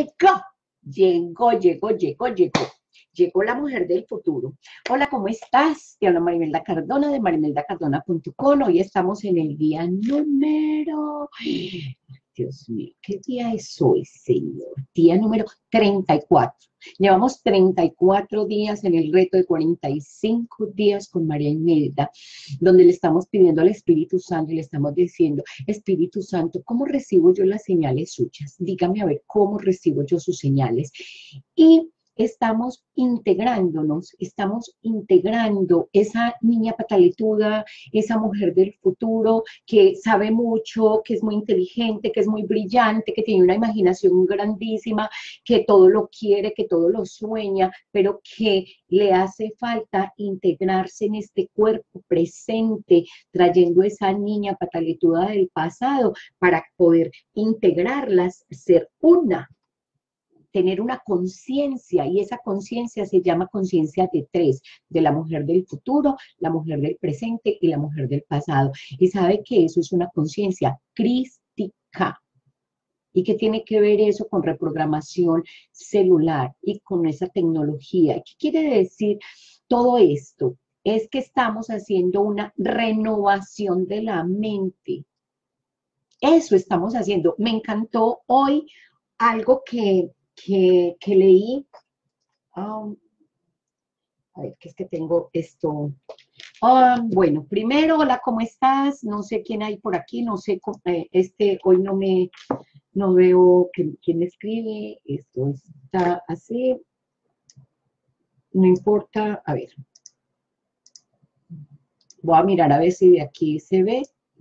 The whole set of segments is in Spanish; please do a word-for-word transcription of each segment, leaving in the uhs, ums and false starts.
llegó, llegó, llegó, llegó, llegó. Llegó la mujer del futuro. Hola, ¿cómo estás? Te habla Marimelda Cardona de marimelda cardona punto com. Hoy estamos en el día número... Dios mío, ¿qué día es hoy, señor? Día número treinta y cuatro. Llevamos treinta y cuatro días en el reto de cuarenta y cinco días con María Imelda, donde le estamos pidiendo al Espíritu Santo y le estamos diciendo, Espíritu Santo, ¿cómo recibo yo las señales suyas? Dígame a ver cómo recibo yo sus señales. Y estamos integrándonos, estamos integrando esa niña pataletuda, esa mujer del futuro que sabe mucho, que es muy inteligente, que es muy brillante, que tiene una imaginación grandísima, que todo lo quiere, que todo lo sueña, pero que le hace falta integrarse en este cuerpo presente, trayendo esa niña pataletuda del pasado para poder integrarlas, ser una. Tener una conciencia, y esa conciencia se llama conciencia de tres, de la mujer del futuro, la mujer del presente y la mujer del pasado. Y sabe que eso es una conciencia crística. ¿Y qué tiene que ver eso con reprogramación celular y con esa tecnología? ¿Qué quiere decir todo esto? Es que estamos haciendo una renovación de la mente. Eso estamos haciendo. Me encantó hoy algo que... Que, que leí, um, a ver, que es que tengo esto, um, bueno, primero, hola, ¿cómo estás? No sé quién hay por aquí, no sé, eh, este, hoy no me, no veo que, quién me escribe, esto está así, no importa, a ver, voy a mirar a ver si de aquí se ve.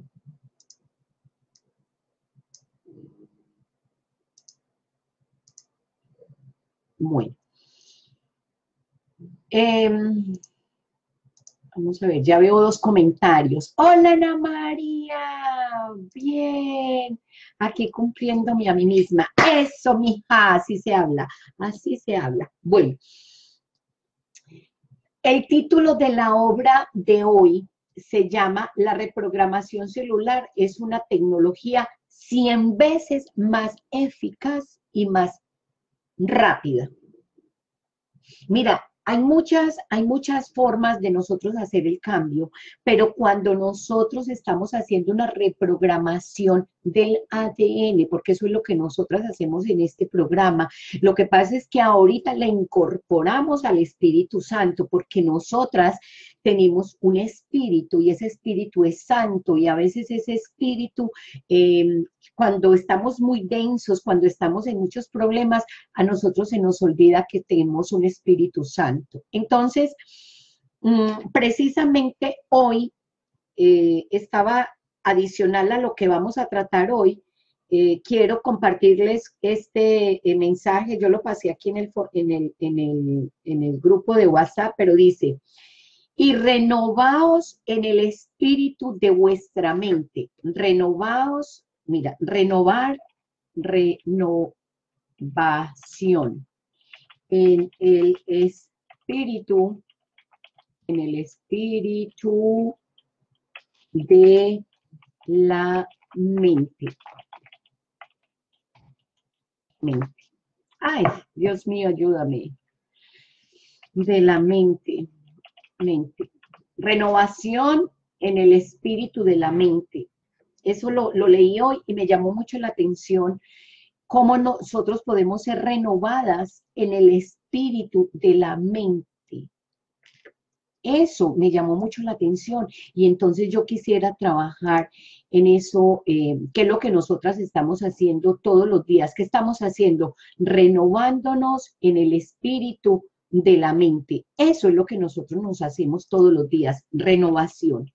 Bueno. Eh, Vamos a ver, ya veo dos comentarios. Hola, Ana María. Bien. Aquí cumpliéndome a mí misma. Eso, mija, así se habla. Así se habla. Bueno. El título de la obra de hoy se llama La reprogramación celular es una tecnología cien veces más eficaz y más rápida. Mira, hay muchas, hay muchas formas de nosotros hacer el cambio, pero cuando nosotros estamos haciendo una reprogramación del A D N, porque eso es lo que nosotras hacemos en este programa, lo que pasa es que ahorita le incorporamos al Espíritu Santo, porque nosotras tenemos un espíritu y ese espíritu es santo y a veces ese espíritu, eh, cuando estamos muy densos, cuando estamos en muchos problemas, a nosotros se nos olvida que tenemos un Espíritu Santo. Entonces, mmm, precisamente hoy eh, estaba adicional a lo que vamos a tratar hoy, eh, quiero compartirles este eh, mensaje, yo lo pasé aquí en el, en, el, en, el, en el grupo de WhatsApp, pero dice, y renovaos en el espíritu de vuestra mente, renovaos, mira, renovar, renovar, en el espíritu, en el espíritu de la mente. mente. Ay, Dios mío, ayúdame. De la mente, mente. Renovación en el espíritu de la mente. Eso lo, lo leí hoy y me llamó mucho la atención cómo nosotros podemos ser renovadas en el espíritu de la mente. Eso me llamó mucho la atención y entonces yo quisiera trabajar en eso, eh, que es lo que nosotras estamos haciendo todos los días. ¿Qué estamos haciendo? Renovándonos en el espíritu de la mente. Eso es lo que nosotros nos hacemos todos los días, renovación.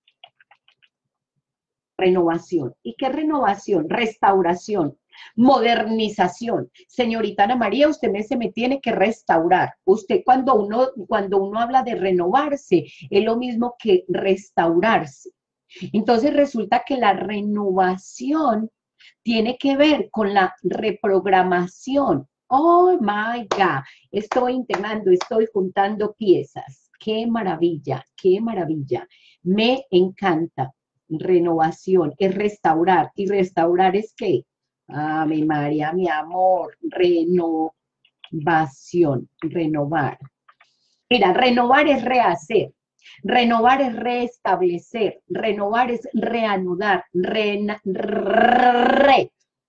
Renovación. ¿Y qué renovación? Restauración. Modernización. Señorita Ana María, usted me, se me tiene que restaurar. Usted cuando uno, cuando uno habla de renovarse, es lo mismo que restaurarse. Entonces resulta que la renovación tiene que ver con la reprogramación. Oh my God, estoy integrando, estoy juntando piezas. Qué maravilla, qué maravilla. Me encanta. Renovación es restaurar. ¿Y restaurar es qué? Ah, mi María, mi amor, renovación, renovar. Mira, renovar es rehacer, renovar es restablecer, renovar es reanudar, re, re,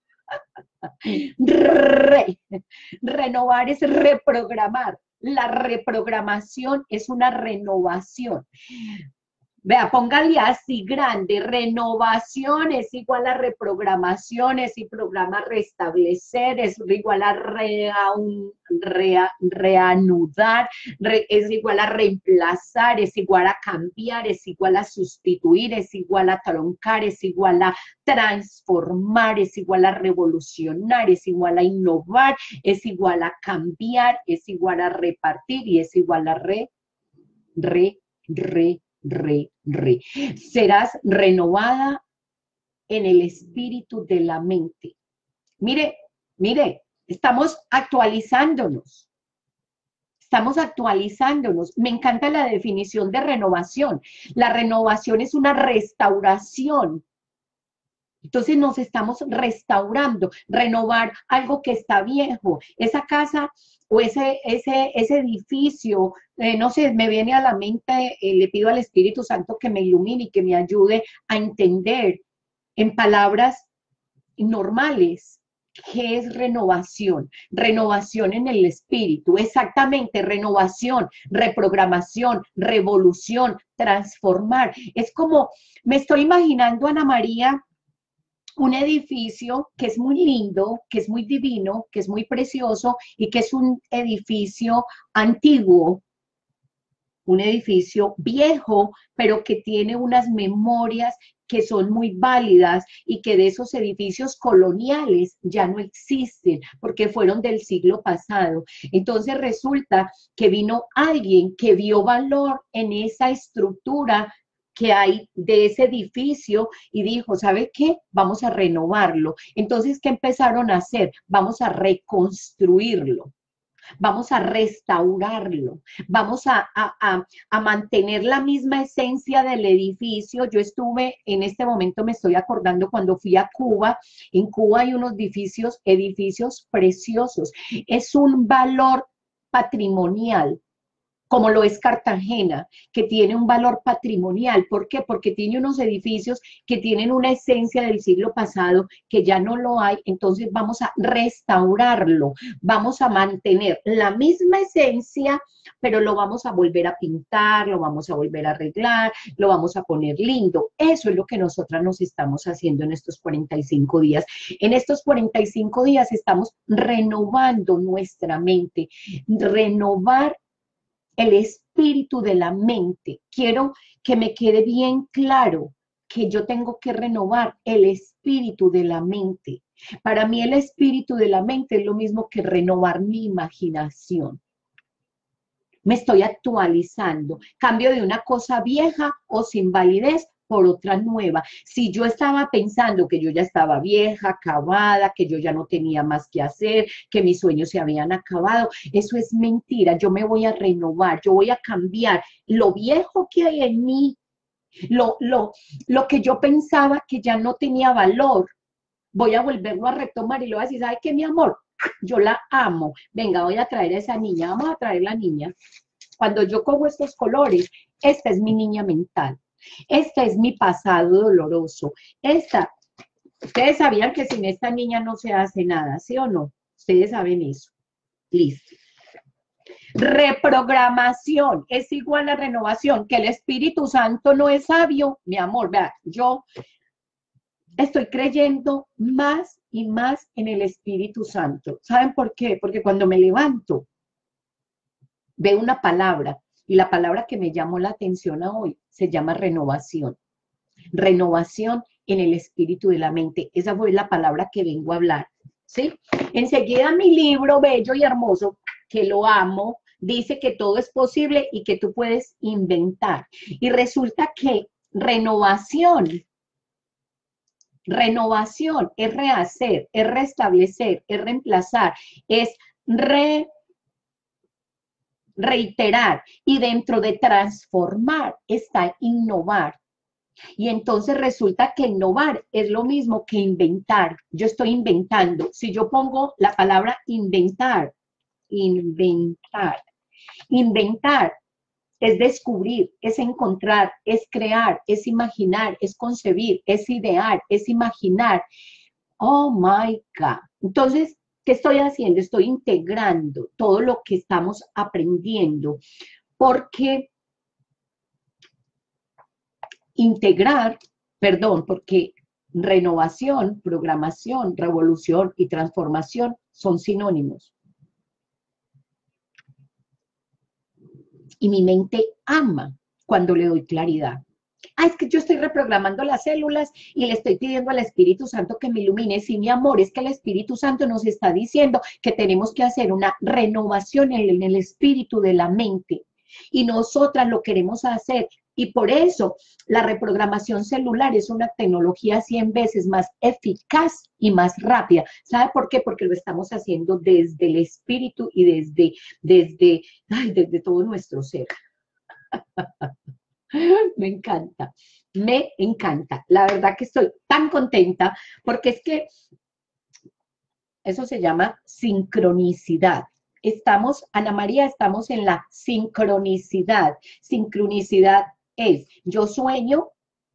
re. Renovar es reprogramar. La reprogramación es una renovación. Vea, póngale así grande, renovación es igual a reprogramación, es y programa restablecer, es igual a rea, rea, reanudar, re, es igual a reemplazar, es igual a cambiar, es igual a sustituir, es igual a troncar, es igual a transformar, es igual a revolucionar, es igual a innovar, es igual a cambiar, es igual a repartir y es igual a re, re, re, re, re. Serás renovada en el espíritu de la mente. Mire, mire, estamos actualizándonos. Estamos actualizándonos. Me encanta la definición de renovación. La renovación es una restauración. Entonces nos estamos restaurando, renovar algo que está viejo. Esa casa o ese, ese, ese edificio, eh, no sé, me viene a la mente, eh, le pido al Espíritu Santo que me ilumine y que me ayude a entender en palabras normales qué es renovación. Renovación en el espíritu, exactamente, renovación, reprogramación, revolución, transformar. Es como, me estoy imaginando, Ana María, un edificio que es muy lindo, que es muy divino, que es muy precioso y que es un edificio antiguo, un edificio viejo, pero que tiene unas memorias que son muy válidas y que de esos edificios coloniales ya no existen porque fueron del siglo pasado. Entonces resulta que vino alguien que vio valor en esa estructura que hay de ese edificio y dijo, ¿sabe qué? Vamos a renovarlo. Entonces, ¿qué empezaron a hacer? Vamos a reconstruirlo. Vamos a restaurarlo, vamos a, a, a, a, mantener la misma esencia del edificio. Yo estuve, en este momento me estoy acordando cuando fui a Cuba, en Cuba hay unos edificios, edificios preciosos, es un valor patrimonial, como lo es Cartagena, que tiene un valor patrimonial. ¿Por qué? Porque tiene unos edificios que tienen una esencia del siglo pasado que ya no lo hay, entonces vamos a restaurarlo, vamos a mantener la misma esencia, pero lo vamos a volver a pintar, lo vamos a volver a arreglar, lo vamos a poner lindo. Eso es lo que nosotras nos estamos haciendo en estos cuarenta y cinco días. En estos cuarenta y cinco días estamos renovando nuestra mente, renovar el espíritu de la mente. Quiero que me quede bien claro que yo tengo que renovar el espíritu de la mente. Para mí el espíritu de la mente es lo mismo que renovar mi imaginación. Me estoy actualizando. Cambio de una cosa vieja o sin validez por otra nueva. Si yo estaba pensando que yo ya estaba vieja, acabada, que yo ya no tenía más que hacer, que mis sueños se habían acabado, eso es mentira. Yo me voy a renovar, yo voy a cambiar lo viejo que hay en mí, lo, lo, lo que yo pensaba que ya no tenía valor. Voy a volverlo a retomar y le voy a decir, ¿sabe qué, mi amor? Yo la amo. Venga, voy a traer a esa niña, vamos a traer la niña. Cuando yo cojo estos colores, esta es mi niña mental. Este es mi pasado doloroso. Esta, ustedes sabían que sin esta niña no se hace nada, ¿sí o no? Ustedes saben eso. Listo. Reprogramación es igual a renovación. Que el Espíritu Santo no es sabio, mi amor. Vea, yo estoy creyendo más y más en el Espíritu Santo. ¿Saben por qué? Porque cuando me levanto, veo una palabra, y la palabra que me llamó la atención a hoy se llama renovación. Renovación en el espíritu de la mente. Esa fue la palabra que vengo a hablar, ¿sí? Enseguida mi libro bello y hermoso, que lo amo, dice que todo es posible y que tú puedes inventar. Y resulta que renovación, renovación es rehacer, es restablecer, es reemplazar, es re reiterar, y dentro de transformar está innovar. Y entonces resulta que innovar es lo mismo que inventar. Yo estoy inventando. Si yo pongo la palabra inventar, inventar, inventar es descubrir, es encontrar, es crear, es imaginar, es concebir, es idear, es imaginar. Oh my God. Entonces, ¿qué estoy haciendo? Estoy integrando todo lo que estamos aprendiendo, porque integrar, perdón, porque renovación, programación, revolución y transformación son sinónimos. Y mi mente ama cuando le doy claridad. Ah, es que yo estoy reprogramando las células y le estoy pidiendo al Espíritu Santo que me ilumine. Sí, mi amor, es que el Espíritu Santo nos está diciendo que tenemos que hacer una renovación en el, en el espíritu de la mente. Y nosotras lo queremos hacer. Y por eso la reprogramación celular es una tecnología cien veces más eficaz y más rápida. ¿Sabe por qué? Porque lo estamos haciendo desde el espíritu y desde, desde, ay, desde todo nuestro ser. Me encanta, me encanta. La verdad que estoy tan contenta porque es que eso se llama sincronicidad. Estamos, Ana María, estamos en la sincronicidad. Sincronicidad es, yo sueño,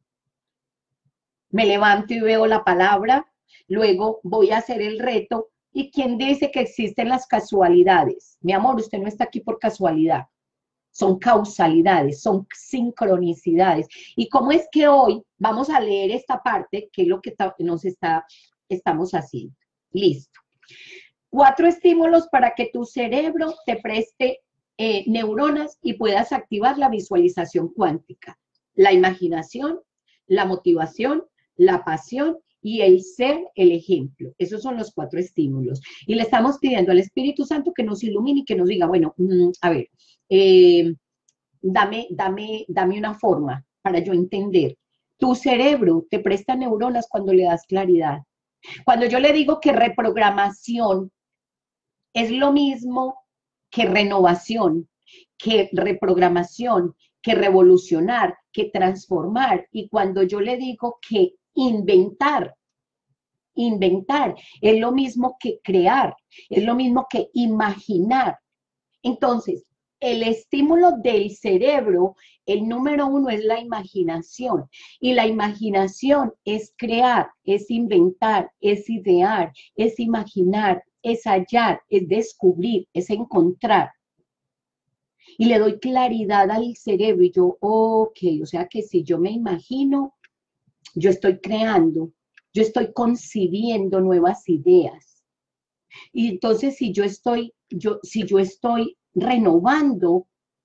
me levanto y veo la palabra, luego voy a hacer el reto. ¿Y quién dice que existen las casualidades? Mi amor, usted no está aquí por casualidad. Son causalidades, son sincronicidades. ¿Y cómo es que hoy vamos a leer esta parte, que es lo que nos está, estamos haciendo? Listo. Cuatro estímulos para que tu cerebro te preste eh, neuronas y puedas activar la visualización cuántica. La imaginación, la motivación, la pasión y el ser el ejemplo. Esos son los cuatro estímulos. Y le estamos pidiendo al Espíritu Santo que nos ilumine y que nos diga, bueno, mmm, a ver, eh, dame, dame, dame una forma para yo entender. Tu cerebro te presta neuronas cuando le das claridad. Cuando yo le digo que reprogramación es lo mismo que renovación, que reprogramación, que revolucionar, que transformar. Y cuando yo le digo que inventar, inventar es lo mismo que crear, es lo mismo que imaginar. Entonces, el estímulo del cerebro, el número uno es la imaginación. Y la imaginación es crear, es inventar, es idear, es imaginar, es hallar, es descubrir, es encontrar. Y le doy claridad al cerebro y yo, ok, o sea que si yo me imagino, yo estoy creando, yo estoy concibiendo nuevas ideas. Y entonces si yo estoy, yo, si yo estoy renovando,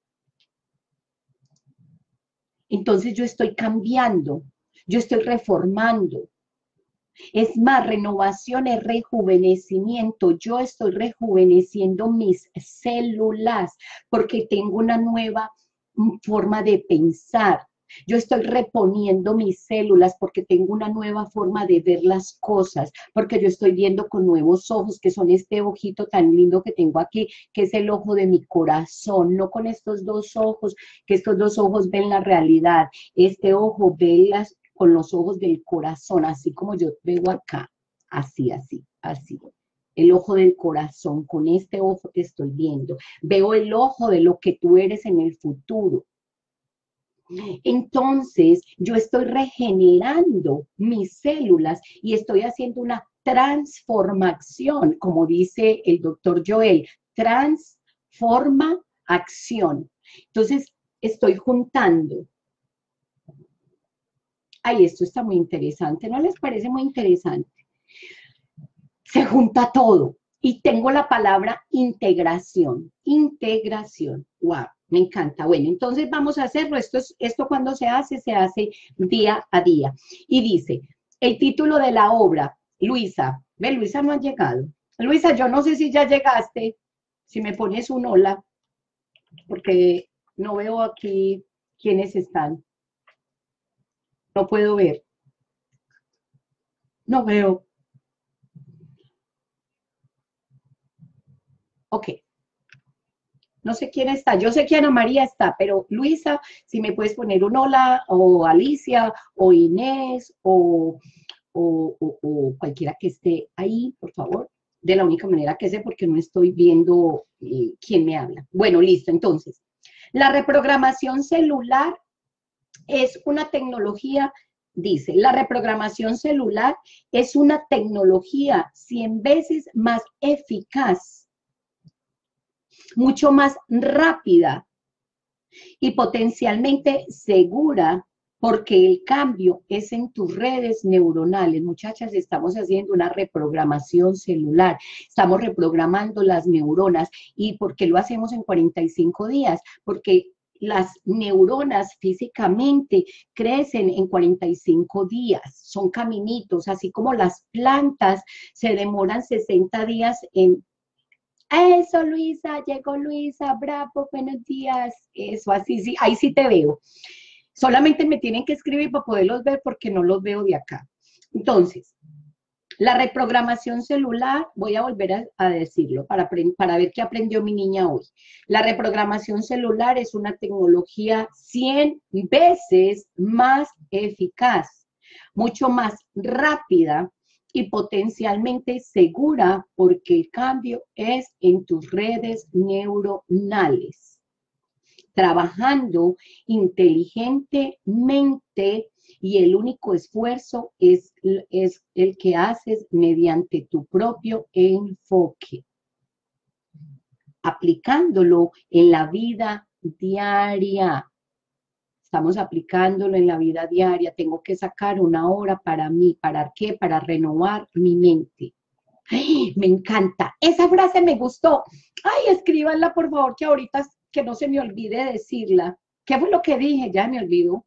entonces yo estoy cambiando, yo estoy reformando. Es más, renovación es rejuvenecimiento. Yo estoy rejuveneciendo mis células porque tengo una nueva forma de pensar. Yo estoy reponiendo mis células porque tengo una nueva forma de ver las cosas, porque yo estoy viendo con nuevos ojos, que son este ojito tan lindo que tengo aquí, que es el ojo de mi corazón, no con estos dos ojos, que estos dos ojos ven la realidad. Este ojo ve las, con los ojos del corazón, así como yo veo acá, así, así, así. El ojo del corazón, con este ojo te estoy viendo. Veo el ojo de lo que tú eres en el futuro. Entonces, yo estoy regenerando mis células y estoy haciendo una transformación, como dice el doctor Joel, transforma acción. Entonces, estoy juntando. Ay, esto está muy interesante, ¿no les parece muy interesante? Se junta todo. Y tengo la palabra integración. Integración. Wow, me encanta. Bueno, entonces vamos a hacerlo. Esto, es, esto cuando se hace, se hace día a día. Y dice, el título de la obra, Luisa. Ve, Luisa no ha llegado. Luisa, yo no sé si ya llegaste. Si me pones un hola, porque no veo aquí quiénes están. No puedo ver. No veo. Ok. No sé quién está. Yo sé que Ana María está, pero Luisa, si me puedes poner un hola, o Alicia, o Inés, o, o, o, o cualquiera que esté ahí, por favor. De la única manera que sé, porque no estoy viendo eh, quién me habla. Bueno, listo. Entonces, la reprogramación celular es una tecnología, dice, la reprogramación celular es una tecnología cien veces más eficaz, mucho más rápida y potencialmente segura, porque el cambio es en tus redes neuronales. Muchachas, estamos haciendo una reprogramación celular, estamos reprogramando las neuronas. ¿Y por qué lo hacemos en cuarenta y cinco días? Porque las neuronas físicamente crecen en cuarenta y cinco días, son caminitos, así como las plantas se demoran sesenta días en... Eso, Luisa, llegó Luisa, bravo, buenos días. Eso, así, sí, ahí sí te veo. Solamente me tienen que escribir para poderlos ver porque no los veo de acá. Entonces, la reprogramación celular, voy a volver a, a decirlo para, para ver qué aprendió mi niña hoy. La reprogramación celular es una tecnología cien veces más eficaz, mucho más rápida y potencialmente segura, porque el cambio es en tus redes neuronales. Trabajando inteligentemente, y el único esfuerzo es, es el que haces mediante tu propio enfoque, aplicándolo en la vida diaria. Estamos aplicándolo en la vida diaria. Tengo que sacar una hora para mí. ¿Para qué? Para renovar mi mente. ¡Ay, me encanta! Esa frase me gustó. Ay, escríbanla, por favor, que ahorita que no se me olvide decirla. ¿Qué fue lo que dije? Ya me olvidó.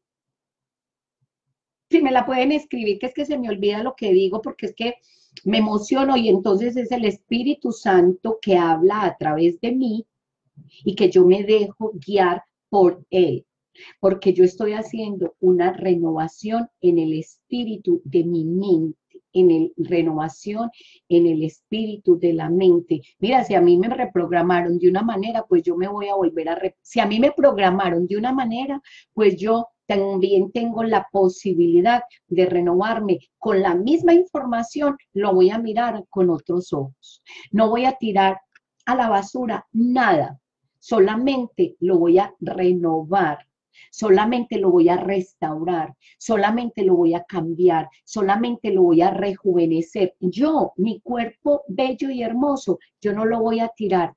Si me la pueden escribir, que es que se me olvida lo que digo, porque es que me emociono y entonces es el Espíritu Santo que habla a través de mí y que yo me dejo guiar por él, porque yo estoy haciendo una renovación en el espíritu de mi mente, en el renovación en el espíritu de la mente. Mira, si a mí me reprogramaron de una manera, pues yo me voy a volver a... Re... Si a mí me programaron de una manera, pues yo también tengo la posibilidad de renovarme con la misma información, lo voy a mirar con otros ojos. No voy a tirar a la basura nada, solamente lo voy a renovar. Solamente lo voy a restaurar, solamente lo voy a cambiar, solamente lo voy a rejuvenecer. Yo, mi cuerpo bello y hermoso, yo no lo voy a tirar.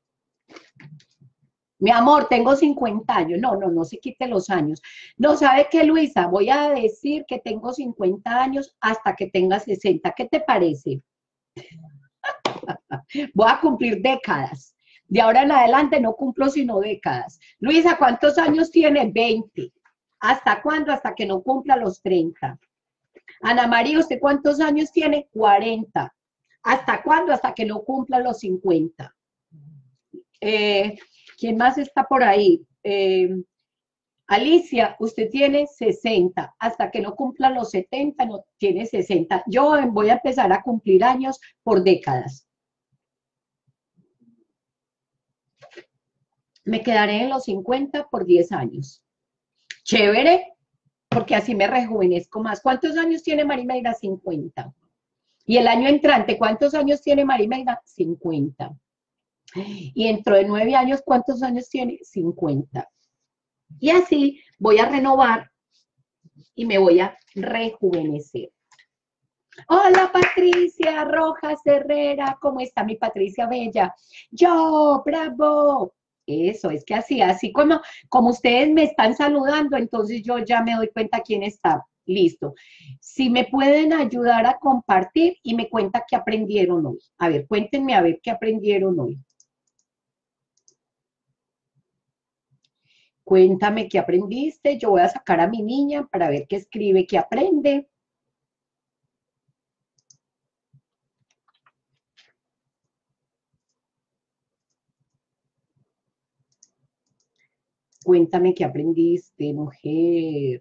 Mi amor, tengo cincuenta años. No, no, no se quite los años. No, ¿sabe qué, Luisa? Voy a decir que tengo cincuenta años hasta que tenga sesenta. ¿Qué te parece? Voy a cumplir décadas. De ahora en adelante no cumplo sino décadas. Luisa, ¿cuántos años tiene? veinte. ¿Hasta cuándo? Hasta que no cumpla los treinta. Ana María, ¿usted cuántos años tiene? cuarenta. ¿Hasta cuándo? Hasta que no cumpla los cincuenta. Eh, ¿Quién más está por ahí? Eh, Alicia, usted tiene sesenta. Hasta que no cumpla los setenta, no tiene sesenta. Yo voy a empezar a cumplir años por décadas. Me quedaré en los cincuenta por diez años. Chévere, porque así me rejuvenezco más. ¿Cuántos años tiene Marimelda? cincuenta. Y el año entrante, ¿cuántos años tiene Marimelda? cincuenta. Y dentro de nueve años, ¿cuántos años tiene? cincuenta. Y así voy a renovar y me voy a rejuvenecer. Hola, Patricia Rojas Herrera, ¿cómo está mi Patricia Bella? Yo, bravo. Eso, es que así, así como, como ustedes me están saludando, entonces yo ya me doy cuenta quién está. Listo. Si me pueden ayudar a compartir y me cuenta qué aprendieron hoy. A ver, cuéntenme a ver qué aprendieron hoy. Cuéntame qué aprendiste. Yo voy a sacar a mi niña para ver qué escribe, qué aprende. Cuéntame qué aprendiste, mujer.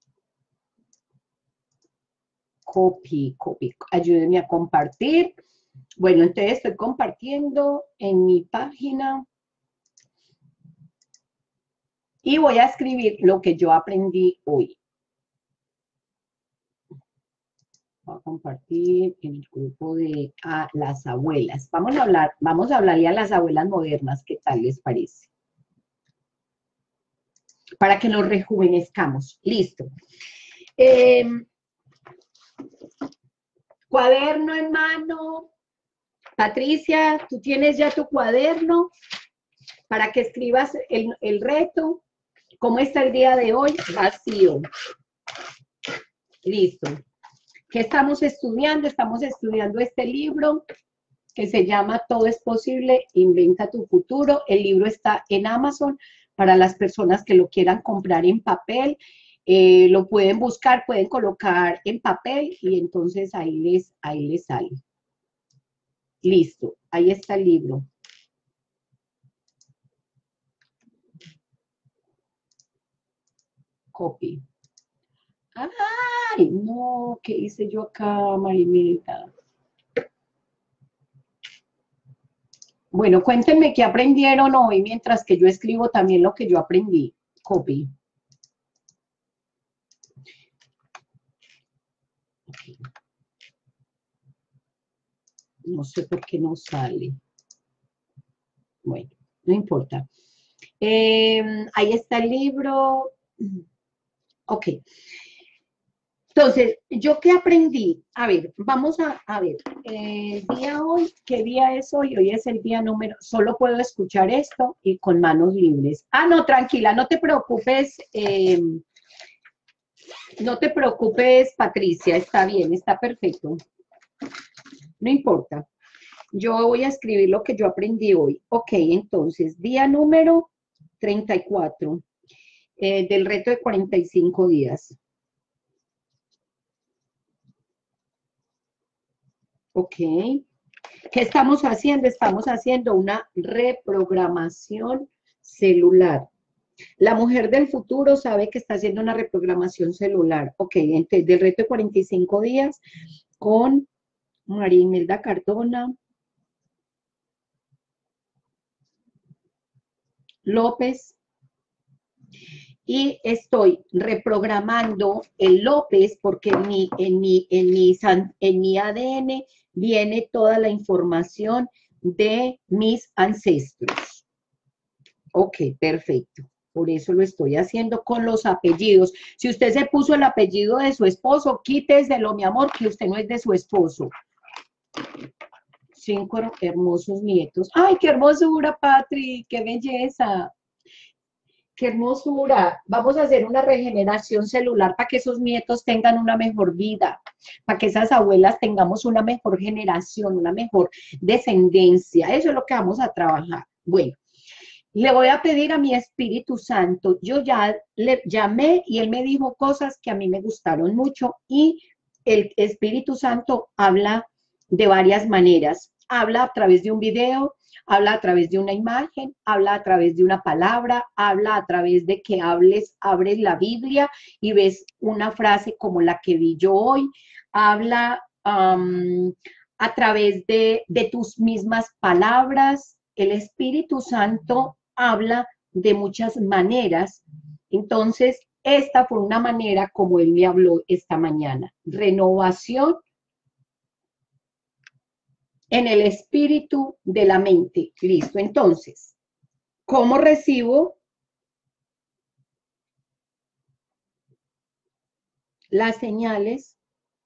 Copy, copy. Ayúdenme a compartir. Bueno, entonces estoy compartiendo en mi página y voy a escribir lo que yo aprendí hoy. Voy a compartir en el grupo de a las abuelas. Vamos a hablar, vamos a hablarle a las abuelas modernas, ¿qué tal les parece? Para que nos rejuvenezcamos. Listo. Eh, cuaderno en mano. Patricia, ¿tú tienes ya tu cuaderno para que escribas el, el reto? ¿Cómo está el día de hoy? Vacío. Listo. ¿Qué estamos estudiando? Estamos estudiando este libro que se llama Todo es posible, inventa tu futuro. El libro está en Amazon para las personas que lo quieran comprar en papel. Eh, lo pueden buscar, pueden colocar en papel y entonces ahí les, ahí les sale. Listo, ahí está el libro. Copy. ¡Ay! No, ¿qué hice yo acá, Marimilda? Bueno, cuéntenme qué aprendieron hoy mientras que yo escribo también lo que yo aprendí. Copy. No sé por qué no sale. Bueno, no importa. Eh, ahí está el libro. Ok. Entonces, ¿yo qué aprendí? A ver, vamos a, a ver, el eh, día hoy, ¿qué día es hoy? Hoy es el día número, solo puedo escuchar esto y con manos libres. Ah, no, tranquila, no te preocupes, eh, no te preocupes, Patricia, está bien, está perfecto. No importa. Yo voy a escribir lo que yo aprendí hoy. Ok, entonces, día número treinta y cuatro eh, del reto de cuarenta y cinco días. Ok. ¿Qué estamos haciendo? Estamos haciendo una reprogramación celular. La mujer del futuro sabe que está haciendo una reprogramación celular. Ok, entonces del reto de cuarenta y cinco días con María Imelda Cardona López. Y estoy reprogramando el López porque en mi, en mi, en mi, en mi A D N viene toda la información de mis ancestros. Ok, perfecto. Por eso lo estoy haciendo con los apellidos. Si usted se puso el apellido de su esposo, quíteselo, mi amor, que usted no es de su esposo. Cinco hermosos nietos. ¡Ay, qué hermosura, Patri! ¡Qué belleza! ¡Qué hermosura! Vamos a hacer una regeneración celular para que esos nietos tengan una mejor vida, para que esas abuelas tengamos una mejor generación, una mejor descendencia. Eso es lo que vamos a trabajar. Bueno, le voy a pedir a mi Espíritu Santo. Yo ya le llamé y él me dijo cosas que a mí me gustaron mucho y el Espíritu Santo habla de varias maneras. Habla a través de un video, habla a través de una imagen, habla a través de una palabra, habla a través de que hables, abres la Biblia y ves una frase como la que vi yo hoy, habla um, a través de, de tus mismas palabras. El Espíritu Santo habla de muchas maneras. Entonces, esta fue una manera como él me habló esta mañana. Renovación en el espíritu de la mente. Listo. Entonces, ¿cómo recibo las señales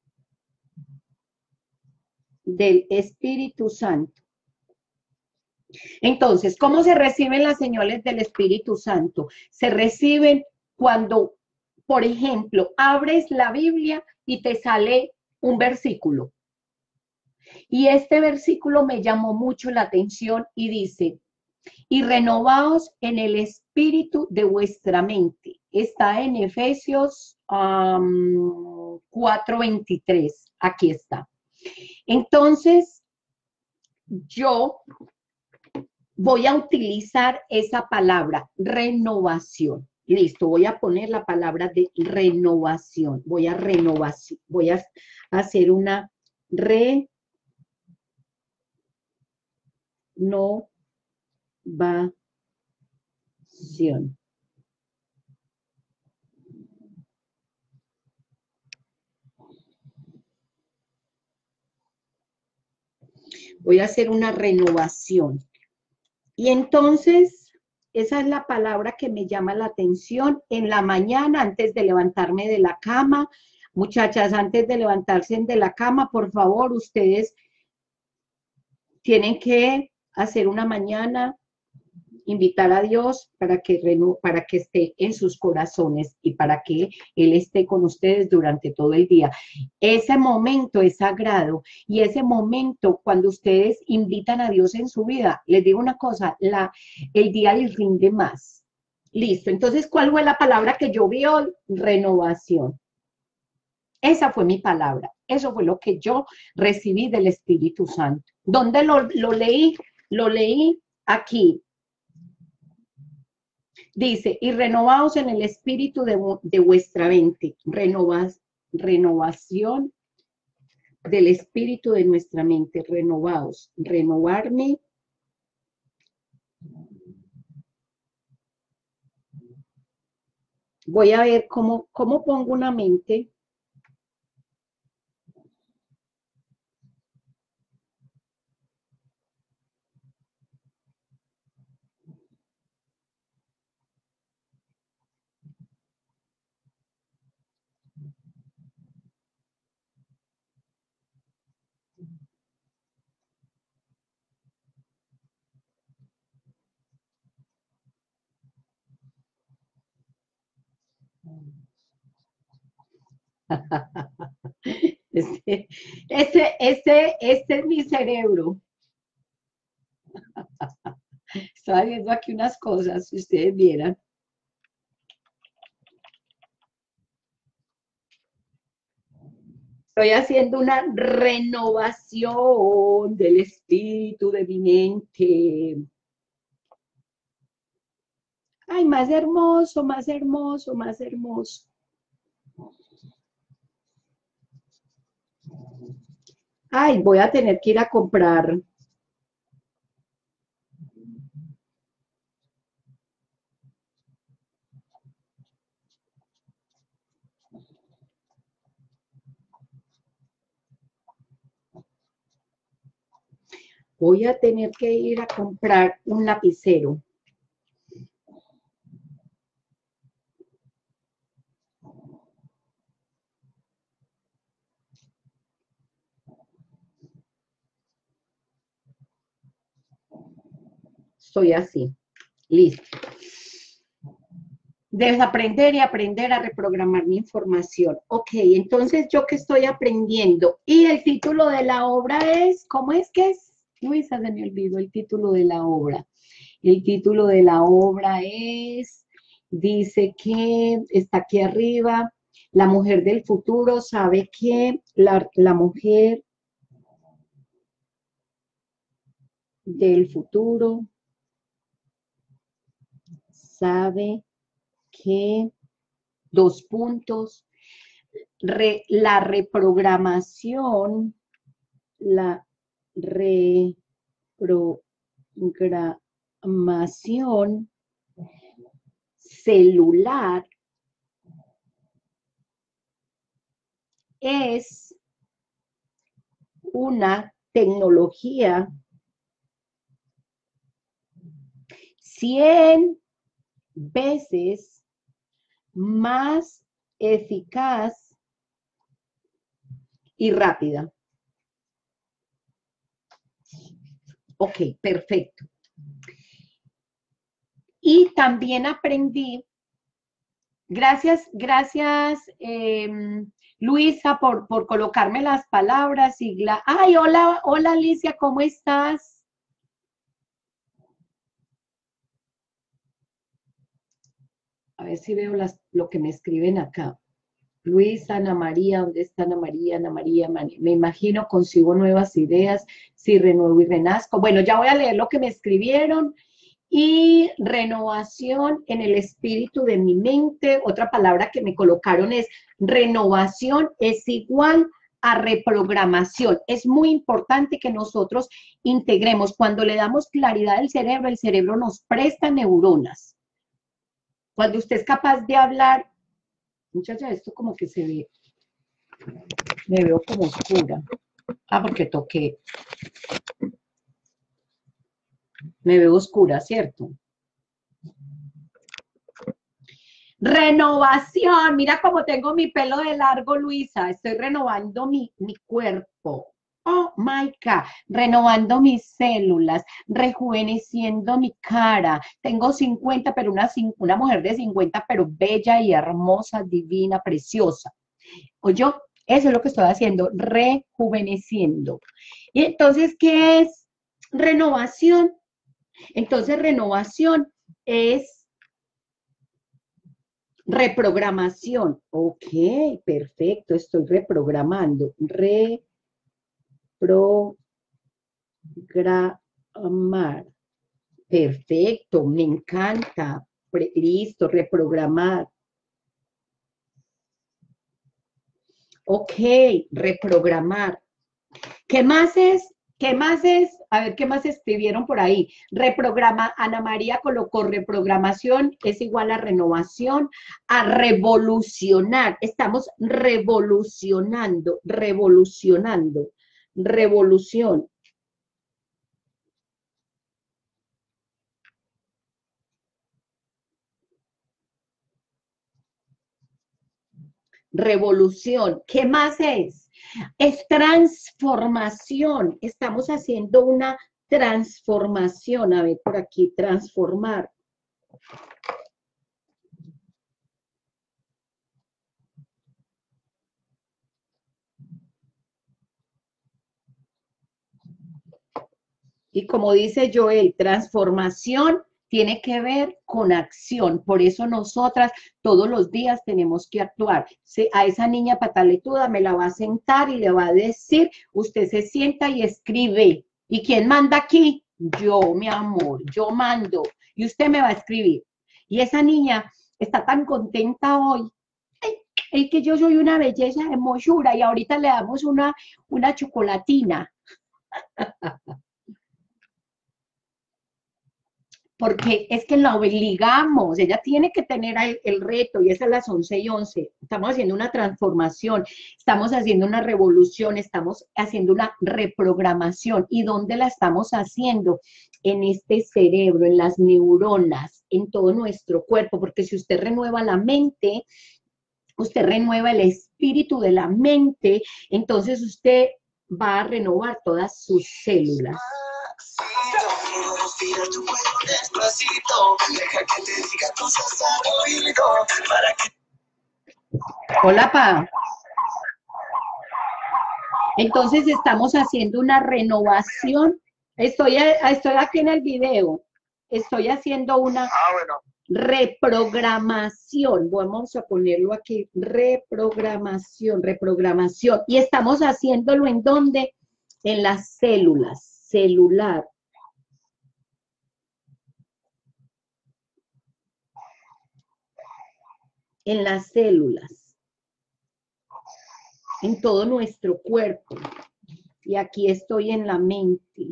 del Espíritu Santo? Entonces, ¿cómo se reciben las señales del Espíritu Santo? Se reciben cuando, por ejemplo, abres la Biblia y te sale un versículo. Y este versículo me llamó mucho la atención y dice, y renovaos en el espíritu de vuestra mente. Está en Efesios um, cuatro veintitrés. Aquí está. Entonces, yo voy a utilizar esa palabra, renovación. Listo, voy a poner la palabra de renovación. Voy a renovación, voy a hacer una renovación. Renovación. Voy a hacer una renovación. Y entonces, esa es la palabra que me llama la atención. En la mañana, antes de levantarme de la cama, muchachas, antes de levantarse de la cama, por favor, ustedes tienen que hacer una mañana, invitar a Dios para que, para que esté en sus corazones y para que Él esté con ustedes durante todo el día. Ese momento es sagrado y ese momento cuando ustedes invitan a Dios en su vida, les digo una cosa, la, el día les rinde más. Listo, entonces, ¿cuál fue la palabra que yo vi hoy? Renovación. Esa fue mi palabra, eso fue lo que yo recibí del Espíritu Santo. ¿Dónde lo, lo leí? Lo leí aquí. Dice, y renovaos en el espíritu de, de vuestra mente, renovas, renovación del espíritu de nuestra mente, renovaos, renovarme. Voy a ver cómo, cómo pongo una mente. Este, este, este, este es mi cerebro. Estaba viendo aquí unas cosas, si ustedes vieran. Estoy haciendo una renovación del espíritu de mi mente. Ay, más hermoso, más hermoso, más hermoso. Ay, voy a tener que ir a comprar. Voy a tener que ir a comprar un lapicero. Estoy así. Listo. Desaprender y aprender a reprogramar mi información. Ok, entonces, ¿yo qué estoy aprendiendo? Y el título de la obra es, ¿cómo es que es? Luisa, se me olvidó el título de la obra. El título de la obra es, dice que está aquí arriba, la mujer del futuro sabe que la, la mujer del futuro sabe que, dos puntos, re, la reprogramación, la reprogramación celular es una tecnología cien veces más eficaz y rápida. Ok, perfecto. Y también aprendí, gracias, gracias, eh, Luisa, por, por colocarme las palabras. Y la, ay, hola, hola Alicia, ¿cómo estás? A ver si veo las, lo que me escriben acá. Luisa, Ana María, ¿dónde está Ana María? Ana María, me imagino, consigo nuevas ideas, si renuevo y renazco. Bueno, ya voy a leer lo que me escribieron. Y renovación en el espíritu de mi mente. Otra palabra que me colocaron es renovación es igual a reprogramación. Es muy importante que nosotros integremos. Cuando le damos claridad al cerebro, el cerebro nos presta neuronas. Cuando usted es capaz de hablar, muchacha, esto como que se ve, me veo como oscura. Ah, porque toqué. Me veo oscura, ¿cierto? Renovación, mira cómo tengo mi pelo de largo, Luisa, estoy renovando mi, mi cuerpo. Oh my God, renovando mis células, rejuveneciendo mi cara. Tengo cincuenta, pero una, una mujer de cincuenta, pero bella y hermosa, divina, preciosa. O yo, eso es lo que estoy haciendo, rejuveneciendo. Y entonces, ¿qué es renovación? Entonces, renovación es reprogramación. Ok, perfecto, estoy reprogramando. Reprogramar. Perfecto, me encanta. Pre listo, reprogramar. Ok, reprogramar. ¿Qué más es? ¿Qué más es? A ver, ¿qué más escribieron por ahí? Reprograma, Ana María colocó reprogramación es igual a renovación, a revolucionar. Estamos revolucionando, revolucionando, revolución. Revolución. ¿Qué más es? Es transformación. Estamos haciendo una transformación. A ver, por aquí, transformar. Y como dice Joel, transformación tiene que ver con acción. Por eso nosotras todos los días tenemos que actuar. A esa niña pataletuda me la va a sentar y le va a decir, usted se sienta y escribe. ¿Y quién manda aquí? Yo, mi amor, yo mando. Y usted me va a escribir. Y esa niña está tan contenta hoy. Es que yo soy una belleza de hermosura y ahorita le damos una, una chocolatina. Porque es que la obligamos, ella tiene que tener el, el reto, y es a las once y once, estamos haciendo una transformación, estamos haciendo una revolución, estamos haciendo una reprogramación, ¿y dónde la estamos haciendo? En este cerebro, en las neuronas, en todo nuestro cuerpo, porque si usted renueva la mente, usted renueva el espíritu de la mente, entonces usted va a renovar todas sus células. Hola, Pa. Entonces estamos haciendo una renovación. Estoy, estoy aquí en el video. Estoy haciendo una ah, bueno. reprogramación. Vamos a ponerlo aquí. Reprogramación, reprogramación. Y estamos haciéndolo en dónde? En las células. Celular. En las células, en todo nuestro cuerpo. Y aquí estoy en la mente.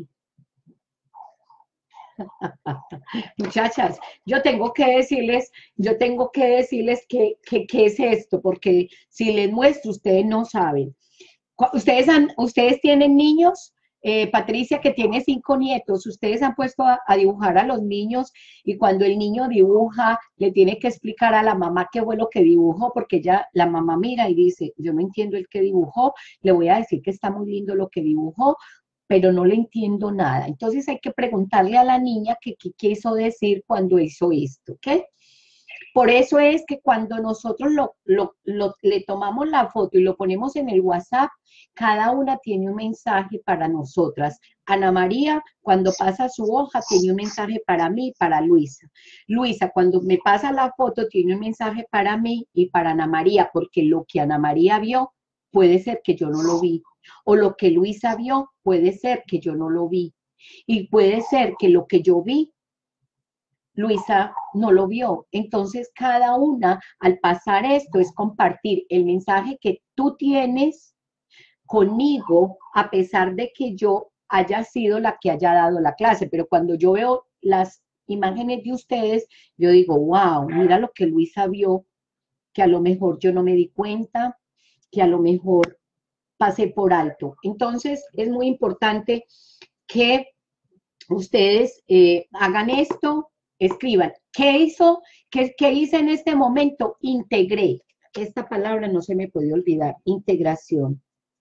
Muchachas, yo tengo que decirles, yo tengo que decirles que, que, que es esto, porque si les muestro, ustedes no saben. Ustedes, han, ustedes tienen niños, eh, Patricia, que tiene cinco nietos, ustedes han puesto a, a dibujar a los niños y cuando el niño dibuja, le tiene que explicar a la mamá qué fue lo que dibujó, porque ya la mamá mira y dice, yo no entiendo el que dibujó, le voy a decir que está muy lindo lo que dibujó, pero no le entiendo nada. Entonces hay que preguntarle a la niña qué quiso decir cuando hizo esto, ¿ok? Por eso es que cuando nosotros lo, lo, lo, le tomamos la foto y lo ponemos en el WhatsApp, cada una tiene un mensaje para nosotras. Ana María, cuando pasa su hoja, tiene un mensaje para mí y para Luisa. Luisa, cuando me pasa la foto, tiene un mensaje para mí y para Ana María, porque lo que Ana María vio puede ser que yo no lo vi. O lo que Luisa vio puede ser que yo no lo vi. Y puede ser que lo que yo vi, Luisa no lo vio. Entonces, cada una, al pasar esto, es compartir el mensaje que tú tienes conmigo, a pesar de que yo haya sido la que haya dado la clase, pero cuando yo veo las imágenes de ustedes, yo digo, wow, mira lo que Luisa vio, que a lo mejor yo no me di cuenta, que a lo mejor pasé por alto. Entonces, es muy importante que ustedes eh, hagan esto, escriban, ¿qué hizo? ¿Qué, ¿Qué hice en este momento? Integré. Esta palabra no se me puede olvidar, integración.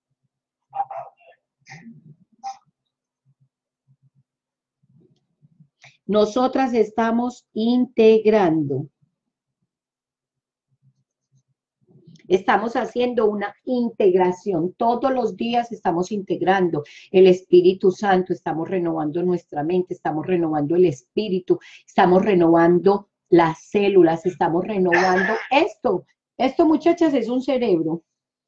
Nosotras estamos integrando. Estamos haciendo una integración, todos los días estamos integrando el Espíritu Santo, estamos renovando nuestra mente, estamos renovando el espíritu, estamos renovando las células, estamos renovando esto. Esto, muchachas, es un cerebro.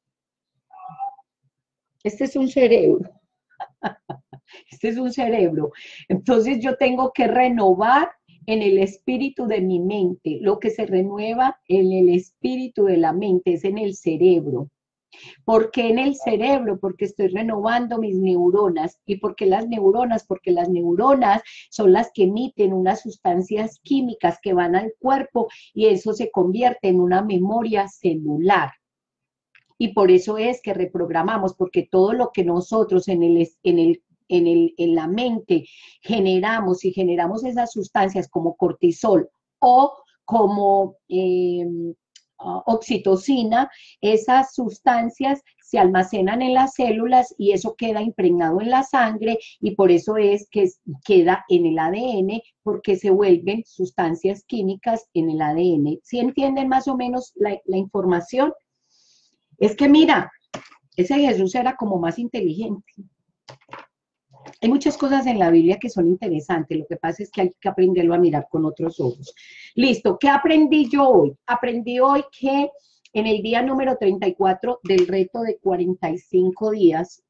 Este es un cerebro. Este es un cerebro. Entonces yo tengo que renovar en el espíritu de mi mente. Lo que se renueva en el espíritu de la mente es en el cerebro. ¿Por qué en el cerebro? Porque estoy renovando mis neuronas. ¿Y por qué las neuronas? Porque las neuronas son las que emiten unas sustancias químicas que van al cuerpo y eso se convierte en una memoria celular. Y por eso es que reprogramamos, porque todo lo que nosotros en el, en el En, el, en la mente generamos y generamos esas sustancias como cortisol o como eh, uh, oxitocina, esas sustancias se almacenan en las células y eso queda impregnado en la sangre y por eso es que queda en el A D N porque se vuelven sustancias químicas en el A D N. ¿Sí entienden más o menos la, la información? Es que mira, ese Jesús era como más inteligente. Hay muchas cosas en la Biblia que son interesantes, lo que pasa es que hay que aprenderlo a mirar con otros ojos. Listo, ¿qué aprendí yo hoy? Aprendí hoy que en el día número treinta y cuatro del reto de cuarenta y cinco días,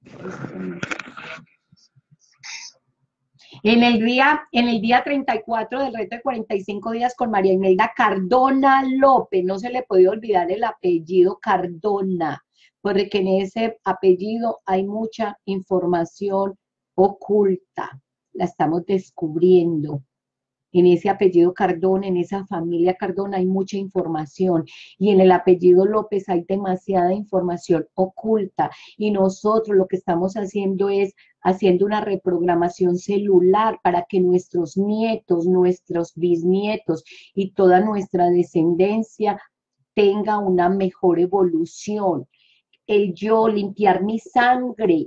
en el día, en el día treinta y cuatro del reto de cuarenta y cinco días con María Imelda Cardona López, no se le puede olvidar el apellido Cardona, porque en ese apellido hay mucha información oculta, la estamos descubriendo. En ese apellido Cardona, en esa familia Cardona hay mucha información y en el apellido López hay demasiada información oculta y nosotros lo que estamos haciendo es haciendo una reprogramación celular para que nuestros nietos, nuestros bisnietos y toda nuestra descendencia tenga una mejor evolución. El yo, limpiar mi sangre,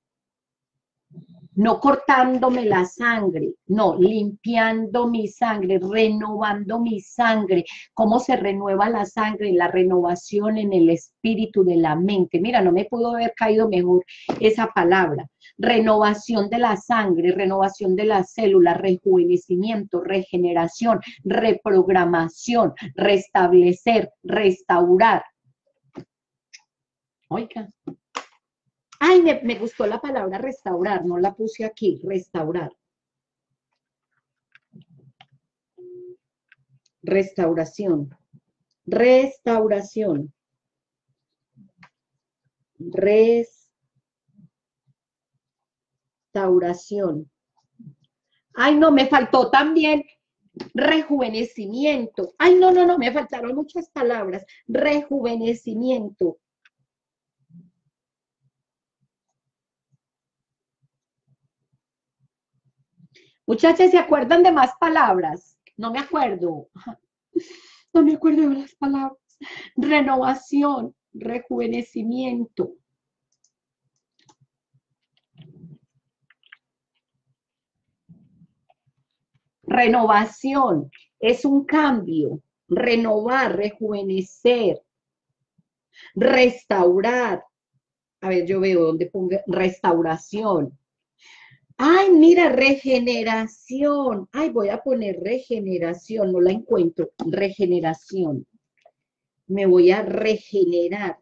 no cortándome la sangre, no, limpiando mi sangre, renovando mi sangre. ¿Cómo se renueva la sangre? La renovación en el espíritu de la mente. Mira, no me pudo haber caído mejor esa palabra. Renovación de la sangre, renovación de las células, rejuvenecimiento, regeneración, reprogramación, restablecer, restaurar. Oiga. Ay, me, me gustó la palabra restaurar, no la puse aquí, restaurar. Restauración. Restauración. Restauración. Ay, no, me faltó también rejuvenecimiento. Ay, no, no, no, me faltaron muchas palabras. Rejuvenecimiento. Muchachas, ¿se acuerdan de más palabras? No me acuerdo. No me acuerdo de las palabras. Renovación, rejuvenecimiento. Renovación es un cambio. Renovar, rejuvenecer. Restaurar. A ver, yo veo dónde pongo restauración. Ay, mira, regeneración. Ay, voy a poner regeneración, no la encuentro. Regeneración. Me voy a regenerar.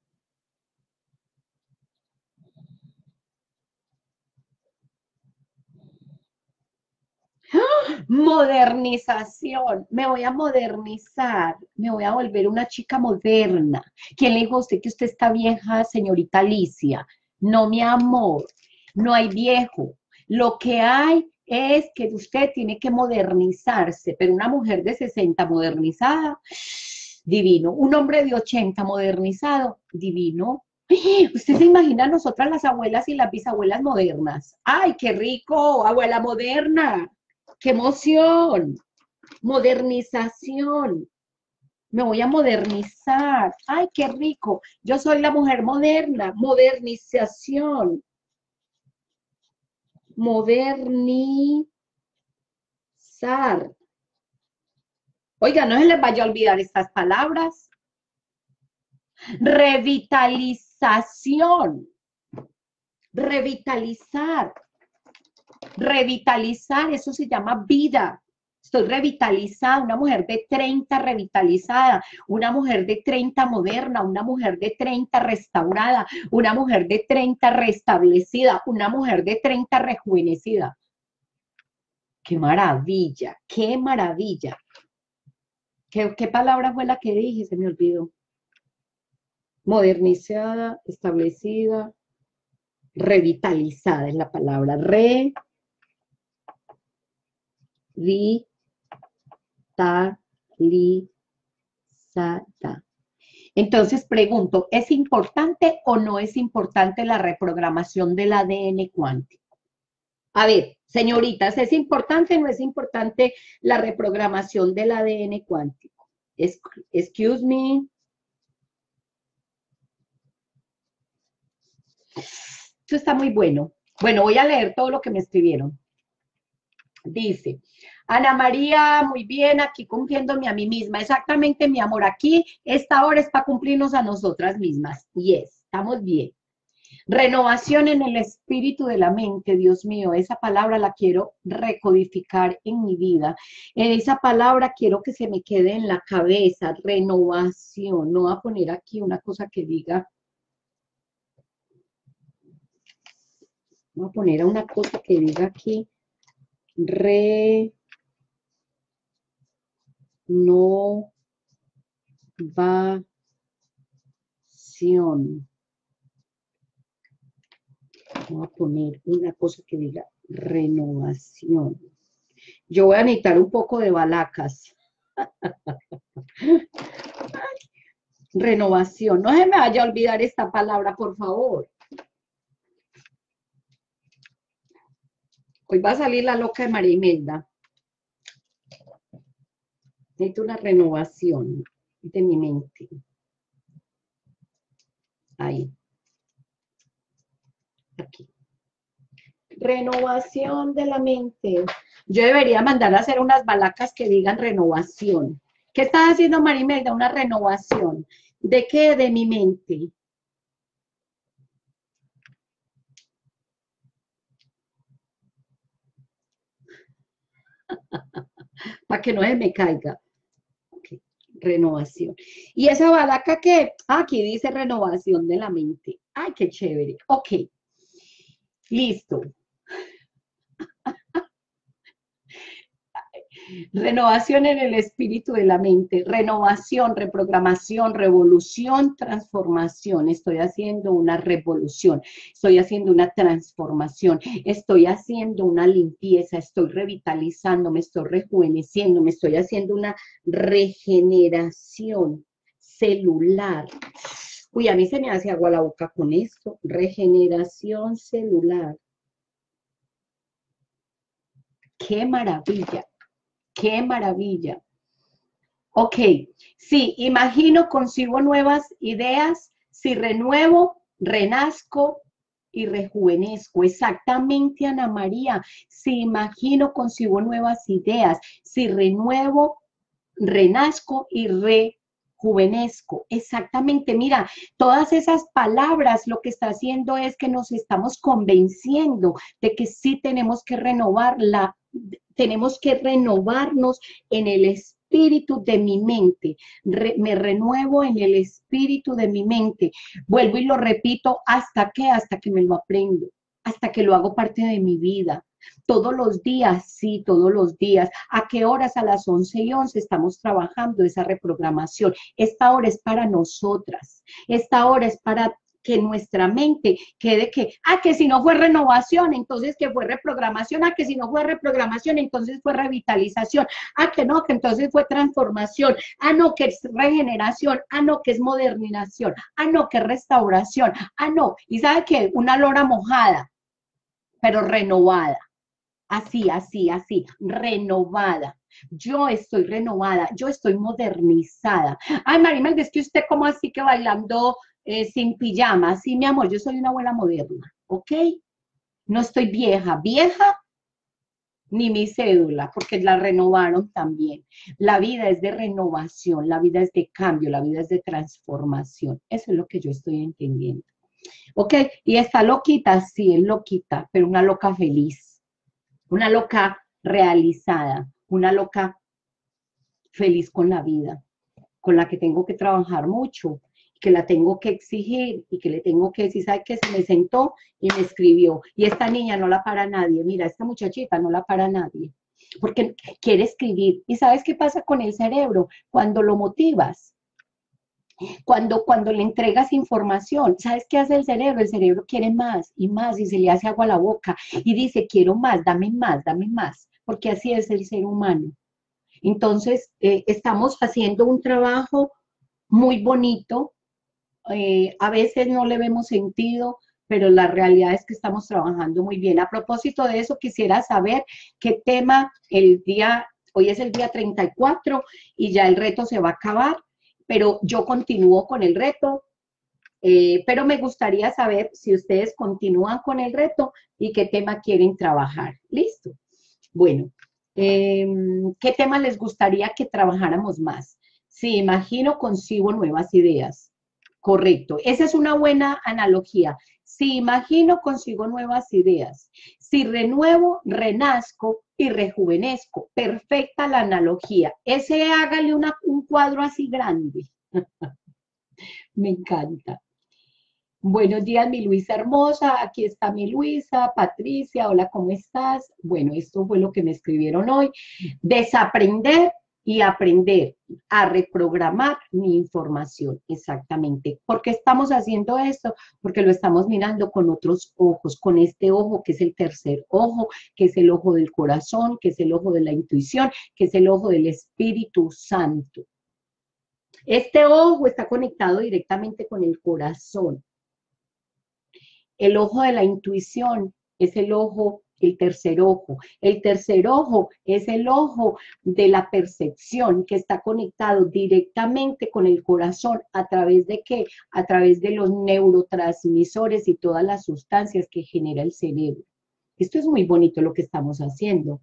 ¡Ah! Modernización. Me voy a modernizar. Me voy a volver una chica moderna. ¿Quién le dijo a usted que usted está vieja, señorita Alicia? No, mi amor, no hay viejo. Lo que hay es que usted tiene que modernizarse, pero una mujer de sesenta modernizada, divino. Un hombre de ochenta modernizado, divino. ¿Usted se imagina a nosotras las abuelas y las bisabuelas modernas? ¡Ay, qué rico! Abuela moderna. ¡Qué emoción! Modernización. Me voy a modernizar. ¡Ay, qué rico! Yo soy la mujer moderna. Modernización. Modernizar. Oiga, no se les vaya a olvidar estas palabras. Revitalización. Revitalizar. Revitalizar, eso se llama vida. Estoy revitalizada, una mujer de treinta revitalizada, una mujer de treinta moderna, una mujer de treinta restaurada, una mujer de treinta restablecida, una mujer de treinta rejuvenecida. ¡Qué maravilla! ¡Qué maravilla! ¿Qué, qué palabra fue la que dije? Se me olvidó. Modernizada, establecida, revitalizada es la palabra. Revitalizada. Entonces pregunto, ¿es importante o no es importante la reprogramación del A D N cuántico? A ver, señoritas, ¿es importante o no es importante la reprogramación del A D N cuántico? Excuse me. Esto está muy bueno. Bueno, voy a leer todo lo que me escribieron. Dice, Ana María, muy bien, aquí cumpliéndome a mí misma. Exactamente, mi amor, aquí esta hora es para cumplirnos a nosotras mismas. Yes, estamos bien. Renovación en el espíritu de la mente, Dios mío, esa palabra la quiero recodificar en mi vida. Esa palabra quiero que se me quede en la cabeza, renovación. No voy a poner aquí una cosa que diga, voy a poner una cosa que diga aquí, renovación. Voy a poner una cosa que diga renovación. Yo voy a necesitar un poco de balacas. Renovación. No se me vaya a olvidar esta palabra, por favor. Hoy va a salir la loca de María Imelda. Necesito una renovación de mi mente. Ahí. Aquí. Renovación de la mente. Yo debería mandar a hacer unas balacas que digan renovación. ¿Qué está haciendo María Imelda? Una renovación. ¿De qué? De mi mente. Para que no se me caiga. Okay. Renovación. ¿Y esa balaca qué? Ah, aquí dice renovación de la mente. Ay, qué chévere. Ok. Listo. Renovación en el espíritu de la mente, renovación, reprogramación, revolución, transformación. Estoy haciendo una revolución, estoy haciendo una transformación, estoy haciendo una limpieza, estoy revitalizando, me estoy rejuveneciendo, me estoy haciendo una regeneración celular. Uy, a mí se me hace agua la boca con esto. Regeneración celular. ¡Qué maravilla! ¡Qué maravilla! Ok, sí, imagino, concibo nuevas ideas, si renuevo, renazco y rejuvenezco. Exactamente, Ana María, si imagino, concibo nuevas ideas, si renuevo, renazco y rejuvenezco. Exactamente, mira, todas esas palabras lo que está haciendo es que nos estamos convenciendo de que sí tenemos que renovar la tenemos que renovarnos en el espíritu de mi mente. Re, me renuevo en el espíritu de mi mente. Vuelvo y lo repito, ¿hasta qué? Hasta que me lo aprendo, hasta que lo hago parte de mi vida. Todos los días, sí, todos los días. ¿A qué horas? A las once y once estamos trabajando esa reprogramación. Esta hora es para nosotras. Esta hora es para que nuestra mente quede que, ah, que si no fue renovación, entonces que fue reprogramación, ah, que si no fue reprogramación, entonces fue revitalización, ah, que no, que entonces fue transformación, ah, no, que es regeneración, ah, no, que es modernización, ah, no, que es restauración, ah, no, y ¿sabe qué? Una lora mojada, pero renovada. Así, así, así, renovada. Yo estoy renovada, yo estoy modernizada. Ay, Marimelda, es que usted como así que bailando eh, sin pijama. Sí, mi amor, yo soy una abuela moderna, ¿ok? No estoy vieja, vieja ni mi cédula, porque la renovaron también. La vida es de renovación, la vida es de cambio, la vida es de transformación. Eso es lo que yo estoy entendiendo. ¿Ok? Y está loquita, sí, es loquita, pero una loca feliz. Una loca realizada, una loca feliz con la vida, con la que tengo que trabajar mucho, que la tengo que exigir y que le tengo que decir, ¿sabe qué? Se me sentó y me escribió. Y esta niña no la para nadie, mira, esta muchachita no la para nadie, porque quiere escribir. ¿Y sabes qué pasa con el cerebro? Cuando lo motivas, Cuando, cuando le entregas información, ¿sabes qué hace el cerebro? El cerebro quiere más y más y se le hace agua a la boca y dice, quiero más, dame más, dame más, porque así es el ser humano. Entonces, eh, estamos haciendo un trabajo muy bonito, eh, a veces no le vemos sentido, pero la realidad es que estamos trabajando muy bien. A propósito de eso, quisiera saber qué tema el día, hoy es el día treinta y cuatro y ya el reto se va a acabar, pero yo continúo con el reto, eh, pero me gustaría saber si ustedes continúan con el reto y qué tema quieren trabajar. ¿Listo? Bueno, eh, ¿qué tema les gustaría que trabajáramos más? Sí, imagino, concibo nuevas ideas. Correcto, esa es una buena analogía. Si imagino, consigo nuevas ideas. Si renuevo, renazco y rejuvenezco. Perfecta la analogía. Ese hágale una, un cuadro así grande. Me encanta. Buenos días, mi Luisa hermosa. Aquí está mi Luisa, Patricia. Hola, ¿cómo estás? Bueno, esto fue lo que me escribieron hoy. Desaprender y aprender a reprogramar mi información, exactamente. ¿Por qué estamos haciendo esto? Porque lo estamos mirando con otros ojos, con este ojo que es el tercer ojo, que es el ojo del corazón, que es el ojo de la intuición, que es el ojo del Espíritu Santo. Este ojo está conectado directamente con el corazón. El ojo de la intuición es el ojo, el tercer ojo. El tercer ojo es el ojo de la percepción que está conectado directamente con el corazón. ¿A través de qué? A través de los neurotransmisores y todas las sustancias que genera el cerebro. Esto es muy bonito lo que estamos haciendo.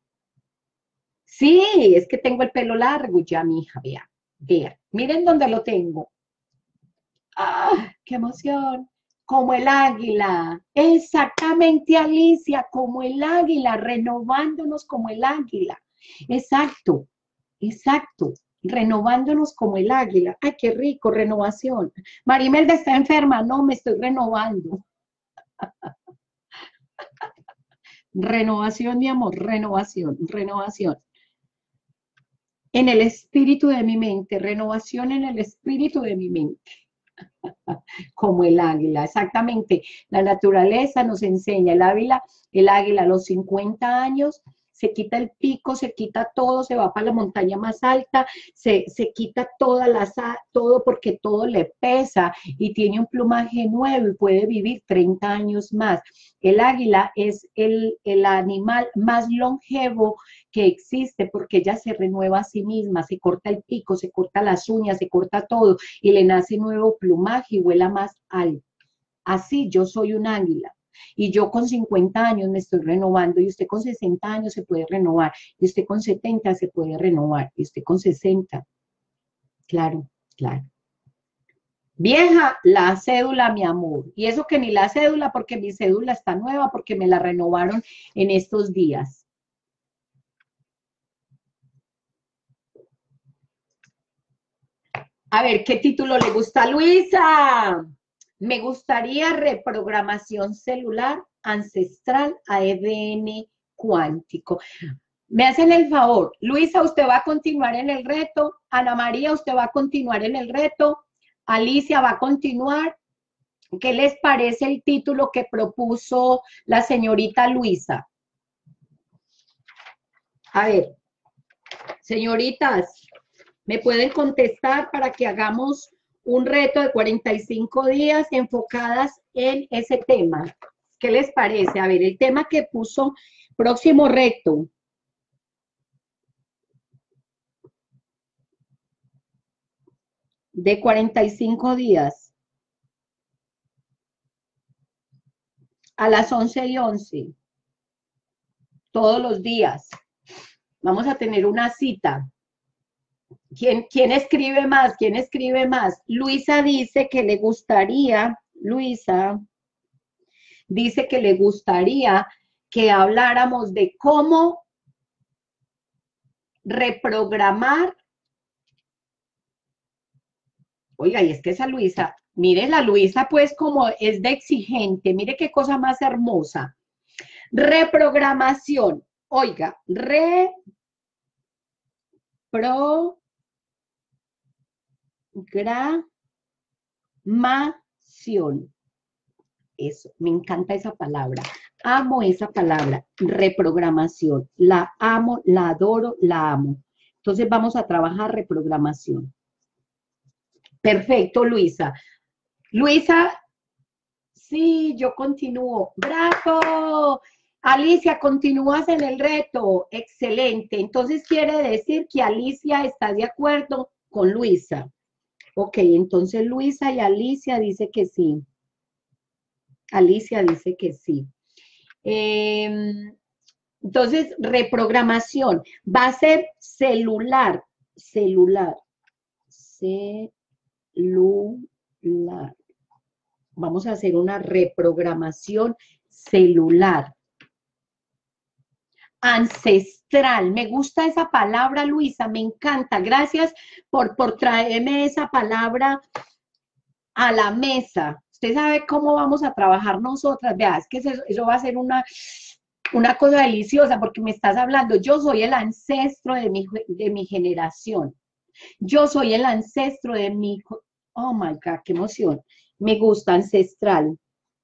Sí, es que tengo el pelo largo ya, mi hija, vea, vea. Miren dónde lo tengo. ¡Ah, qué emoción! Como el águila, exactamente, Alicia, como el águila, renovándonos como el águila. Exacto, exacto, renovándonos como el águila. Ay, qué rico, renovación. Marimelda está enferma, no, me estoy renovando. Renovación, mi amor, renovación, renovación. En el espíritu de mi mente, renovación en el espíritu de mi mente. Como el águila, exactamente. La naturaleza nos enseña, el águila, el águila a los cincuenta años se quita el pico, se quita todo, se va para la montaña más alta, se, se quita toda la, todo porque todo le pesa y tiene un plumaje nuevo y puede vivir treinta años más. El águila es el, el animal más longevo que existe porque ella se renueva a sí misma, se corta el pico, se corta las uñas, se corta todo y le nace nuevo plumaje y vuela más alto. Así yo soy un águila. Y yo con cincuenta años me estoy renovando, y usted con sesenta años se puede renovar, y usted con setenta se puede renovar, y usted con sesenta. Claro, claro. Vieja, la cédula, mi amor. Y eso que ni la cédula, porque mi cédula está nueva, porque me la renovaron en estos días. A ver, ¿qué título le gusta a Luisa? Me gustaría reprogramación celular ancestral a E D N cuántico. Me hacen el favor, Luisa, usted va a continuar en el reto, Ana María, usted va a continuar en el reto, Alicia va a continuar, ¿Qué les parece el título que propuso la señorita Luisa? A ver, señoritas, ¿me pueden contestar para que hagamos un reto de cuarenta y cinco días enfocadas en ese tema? ¿Qué les parece? A ver, el tema que puso, próximo reto. De cuarenta y cinco días. A las once y once. Todos los días. Vamos a tener una cita. ¿Quién, quién escribe más? ¿Quién escribe más? Luisa dice que le gustaría, Luisa dice que le gustaría que habláramos de cómo reprogramar. Oiga, y es que esa Luisa, mire la Luisa pues como es de exigente, mire qué cosa más hermosa. Reprogramación, oiga, reprogramación. Eso, me encanta esa palabra. Amo esa palabra, reprogramación. La amo, la adoro, la amo. Entonces vamos a trabajar reprogramación. Perfecto, Luisa. Luisa, sí, yo continúo. ¡Bravo! Alicia, continúas en el reto. Excelente. Entonces quiere decir que Alicia está de acuerdo con Luisa. Ok, entonces Luisa y Alicia dice que sí. Alicia dice que sí. Eh, entonces, reprogramación. Va a ser celular. Celular. Celular. Vamos a hacer una reprogramación celular. Ancestral. Me gusta esa palabra, Luisa, me encanta. Gracias por, por traerme esa palabra a la mesa. Usted sabe cómo vamos a trabajar nosotras. Vea, es que eso, eso va a ser una, una cosa deliciosa porque me estás hablando. Yo soy el ancestro de mi, de mi generación. Yo soy el ancestro de mi... Oh, my God, qué emoción. Me gusta ancestral.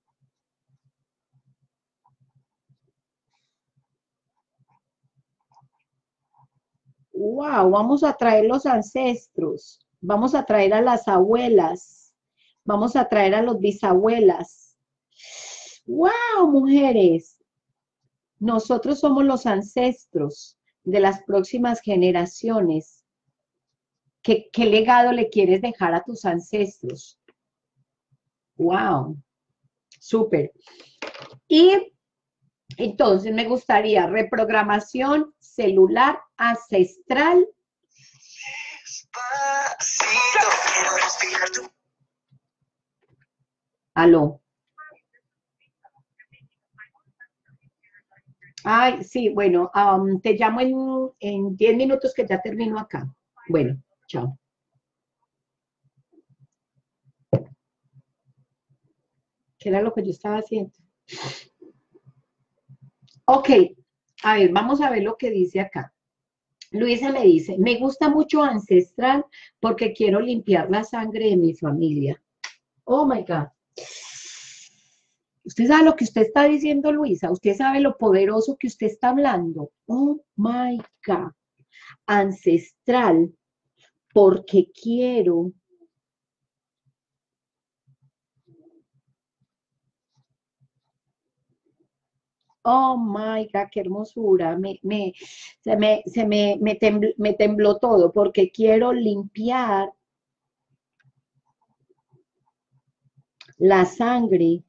Wow, vamos a traer los ancestros. Vamos a traer a las abuelas. Vamos a traer a los bisabuelas. Wow, mujeres. Nosotros somos los ancestros de las próximas generaciones. ¿Qué, qué legado le quieres dejar a tus ancestros? Wow, súper. Y entonces me gustaría reprogramación celular ancestral. Aló. Ay, sí, bueno, um, te llamo en, en diez minutos que ya termino acá. Bueno, chao. ¿Qué era lo que yo estaba haciendo? Ok, a ver, vamos a ver lo que dice acá. Luisa me dice, me gusta mucho ancestral porque quiero limpiar la sangre de mi familia. Oh, my God. Usted sabe lo que usted está diciendo, Luisa. Usted sabe lo poderoso que usted está hablando. Oh, my God. Ancestral porque quiero oh my God, qué hermosura. Me, me, se me, se me, me, tembló, me tembló todo porque quiero limpiar la sangre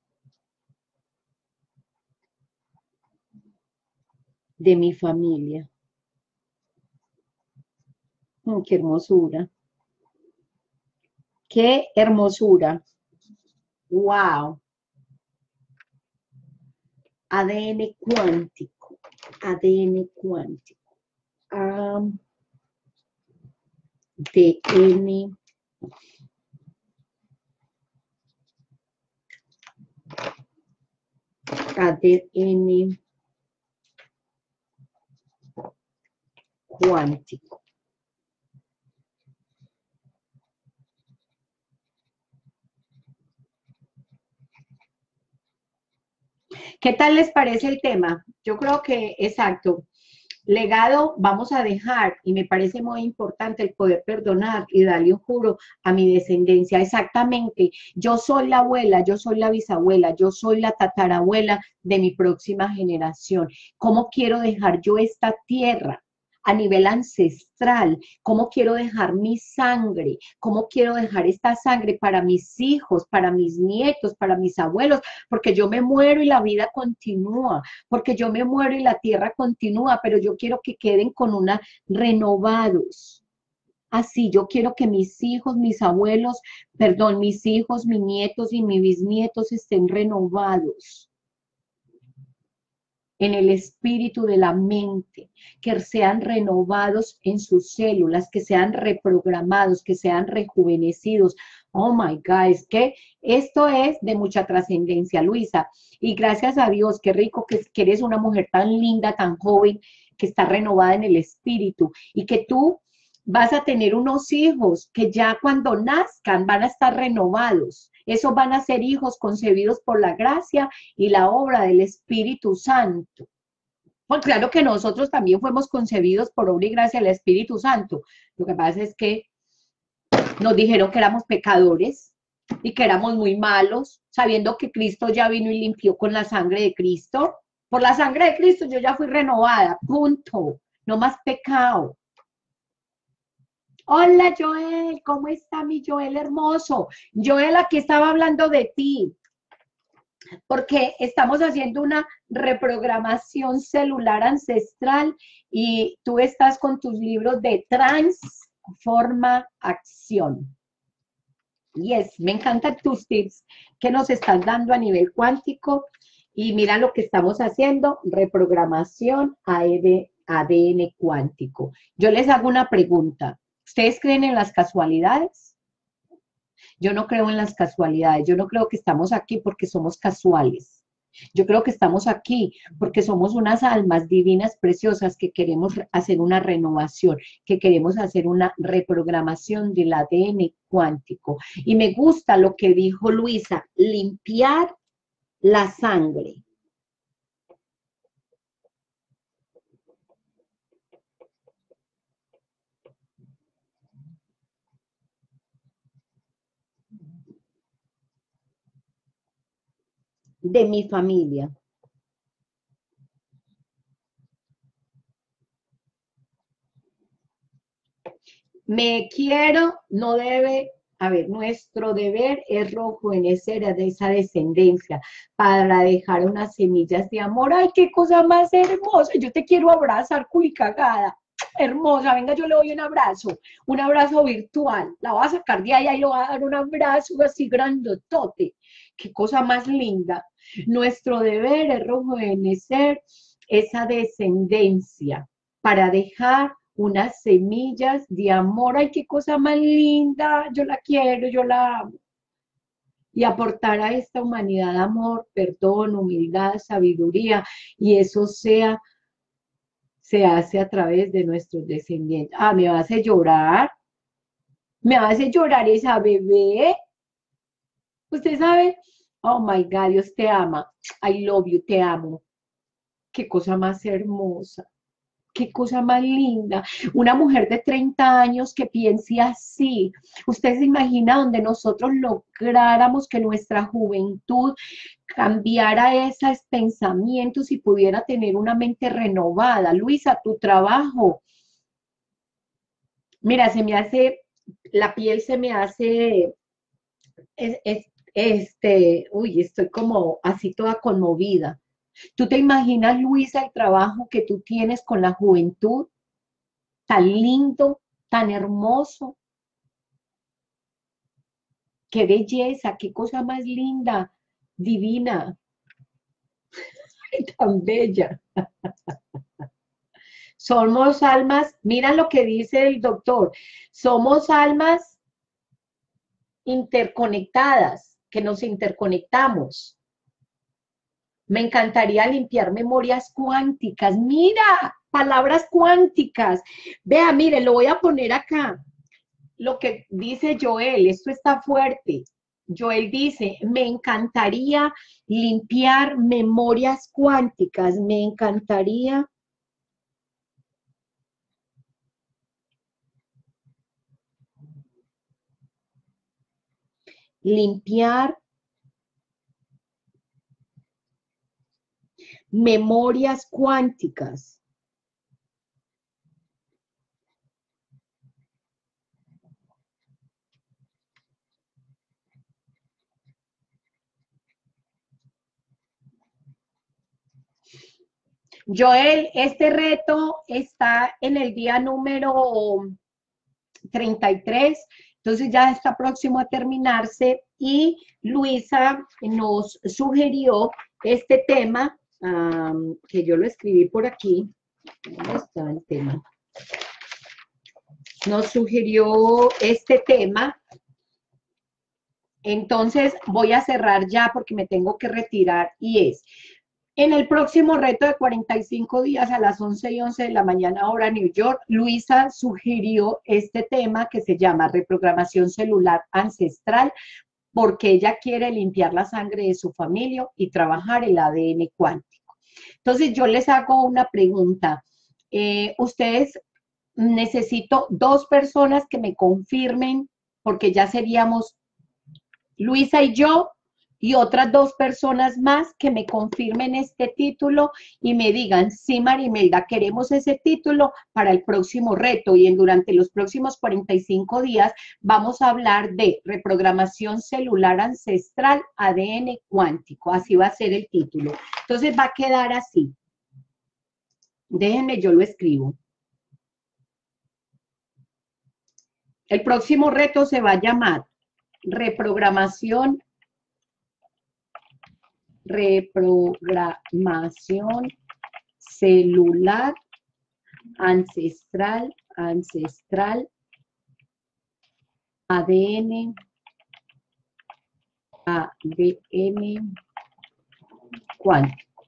de mi familia. Mm, qué hermosura. Qué hermosura. Wow. A D N cuántico. A D N cuántico. A D N A D N cuántico. ¿Qué tal les parece el tema? Yo creo que, exacto, legado vamos a dejar, y me parece muy importante el poder perdonar y darle un juro a mi descendencia. Exactamente, yo soy la abuela, yo soy la bisabuela, yo soy la tatarabuela de mi próxima generación. ¿Cómo quiero dejar yo esta tierra a nivel ancestral? ¿Cómo quiero dejar mi sangre? ¿Cómo quiero dejar esta sangre para mis hijos, para mis nietos, para mis abuelos? Porque yo me muero y la vida continúa, porque yo me muero y la tierra continúa, pero yo quiero que queden con una renovados. Así, yo quiero que mis hijos, mis abuelos, perdón, mis hijos, mis nietos y mis bisnietos estén renovados en el espíritu de la mente, que sean renovados en sus células, que sean reprogramados, que sean rejuvenecidos. Oh my God, es que esto es de mucha trascendencia, Luisa. Y gracias a Dios, qué rico que, que eres una mujer tan linda, tan joven, que está renovada en el espíritu y que tú vas a tener unos hijos que ya cuando nazcan van a estar renovados. Esos van a ser hijos concebidos por la gracia y la obra del Espíritu Santo. Pues claro que nosotros también fuimos concebidos por obra y gracia del Espíritu Santo. Lo que pasa es que nos dijeron que éramos pecadores y que éramos muy malos, sabiendo que Cristo ya vino y limpió con la sangre de Cristo. Por la sangre de Cristo yo ya fui renovada, punto. No más pecado. Hola Joel, ¿cómo está mi Joel hermoso? Joel, aquí estaba hablando de ti, porque estamos haciendo una reprogramación celular ancestral y tú estás con tus libros de Transforma Acción. Yes, me encantan tus tips que nos estás dando a nivel cuántico y mira lo que estamos haciendo, reprogramación A D N cuántico. Yo les hago una pregunta. ¿Ustedes creen en las casualidades? Yo no creo en las casualidades. Yo no creo que estamos aquí porque somos casuales. Yo creo que estamos aquí porque somos unas almas divinas preciosas que queremos hacer una renovación, que queremos hacer una reprogramación del A D N cuántico. Y me gusta lo que dijo Luisa, limpiar la sangre. De mi familia. Me quiero, no debe, a ver, nuestro deber es rejuvenecer a esa descendencia para dejar unas semillas de amor. ¡Ay, qué cosa más hermosa! Yo te quiero abrazar, culicagada. Hermosa, venga, yo le doy un abrazo, un abrazo virtual. La voy a sacar de ahí y le voy a dar un abrazo así grandotote. Qué cosa más linda. Nuestro deber es rejuvenecer esa descendencia para dejar unas semillas de amor. ¡Ay, qué cosa más linda! Yo la quiero, yo la amo. Y aportar a esta humanidad amor, perdón, humildad, sabiduría, y eso sea, se hace a través de nuestros descendientes. Ah, me hace llorar, me hace llorar esa bebé. Usted sabe, oh my God, Dios te ama. I love you, te amo. Qué cosa más hermosa. Qué cosa más linda. Una mujer de treinta años que piense así. Usted se imagina donde nosotros lográramos que nuestra juventud cambiara esos pensamientos y pudiera tener una mente renovada. Luisa, tu trabajo. Mira, se me hace, la piel se me hace, es, es, este, uy, estoy como así toda conmovida. ¿Tú te imaginas, Luisa, el trabajo que tú tienes con la juventud? Tan lindo, tan hermoso. Qué belleza, qué cosa más linda, divina, tan bella. Somos almas, mira lo que dice el doctor, somos almas interconectadas, que nos interconectamos. Me encantaría limpiar memorias cuánticas. Mira, palabras cuánticas. Vea, mire, lo voy a poner acá. Lo que dice Joel, esto está fuerte. Joel dice, me encantaría limpiar memorias cuánticas, me encantaría limpiar memorias cuánticas. Joel, este reto está en el día número treinta y tres, entonces ya está próximo a terminarse y Luisa nos sugirió este tema, um, que yo lo escribí por aquí. ¿Dónde está el tema? Nos sugirió este tema. Entonces voy a cerrar ya porque me tengo que retirar y es, en el próximo reto de cuarenta y cinco días a las once y once de la mañana hora New York, Luisa sugirió este tema que se llama reprogramación celular ancestral porque ella quiere limpiar la sangre de su familia y trabajar el A D N cuántico. Entonces yo les hago una pregunta. Eh, ustedes, necesito dos personas que me confirmen porque ya seríamos Luisa y yo, y otras dos personas más que me confirmen este título y me digan, sí, Marimelda, queremos ese título para el próximo reto y en, durante los próximos cuarenta y cinco días vamos a hablar de reprogramación celular ancestral, A D N cuántico, así va a ser el título. Entonces va a quedar así. Déjenme, yo lo escribo. El próximo reto se va a llamar reprogramación reprogramación celular ancestral, ancestral, A D N, A D N cuántico.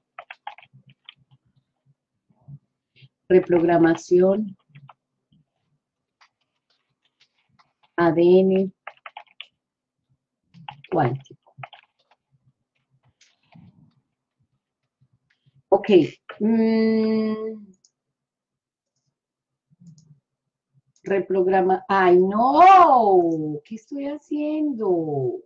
Reprogramación, A D N cuántico. Ok. Mm. Reprograma. ¡Ay, no! ¿Qué estoy haciendo?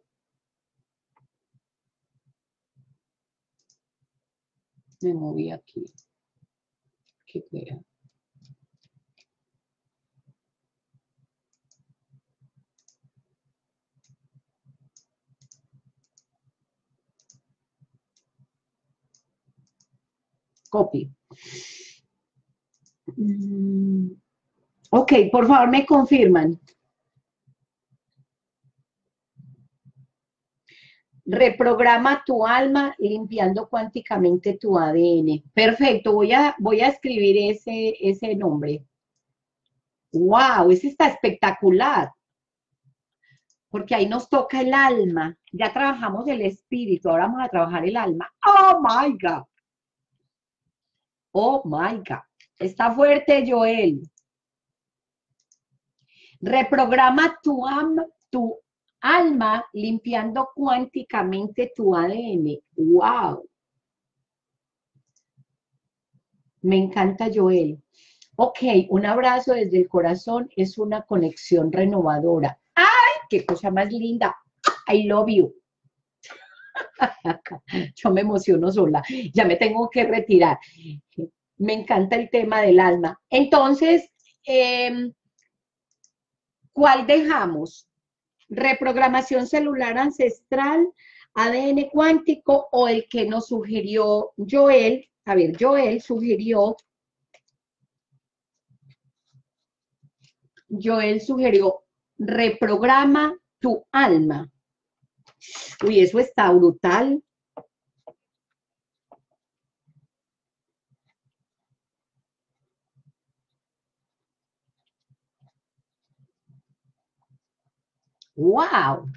Me moví aquí. ¿Qué fue? Copy. Mm. Ok, por favor me confirman. Reprograma tu alma limpiando cuánticamente tu A D N. Perfecto, voy a, voy a escribir ese, ese nombre. ¡Wow! Ese está espectacular. Porque ahí nos toca el alma. Ya trabajamos el espíritu, ahora vamos a trabajar el alma. ¡Oh, my God! ¡Oh, my God! Está fuerte, Joel. Reprograma tu, alma, tu alma limpiando cuánticamente tu A D N. ¡Wow! Me encanta, Joel. Ok, un abrazo desde el corazón es una conexión renovadora. ¡Ay, qué cosa más linda! I love you. Yo me emociono sola. Ya me tengo que retirar. Me encanta el tema del alma. Entonces, eh, ¿cuál dejamos? ¿Reprogramación celular ancestral, A D N cuántico o el que nos sugirió Joel? A ver, Joel sugirió Joel sugirió, reprograma tu alma. Uy, eso está brutal. ¡Wow!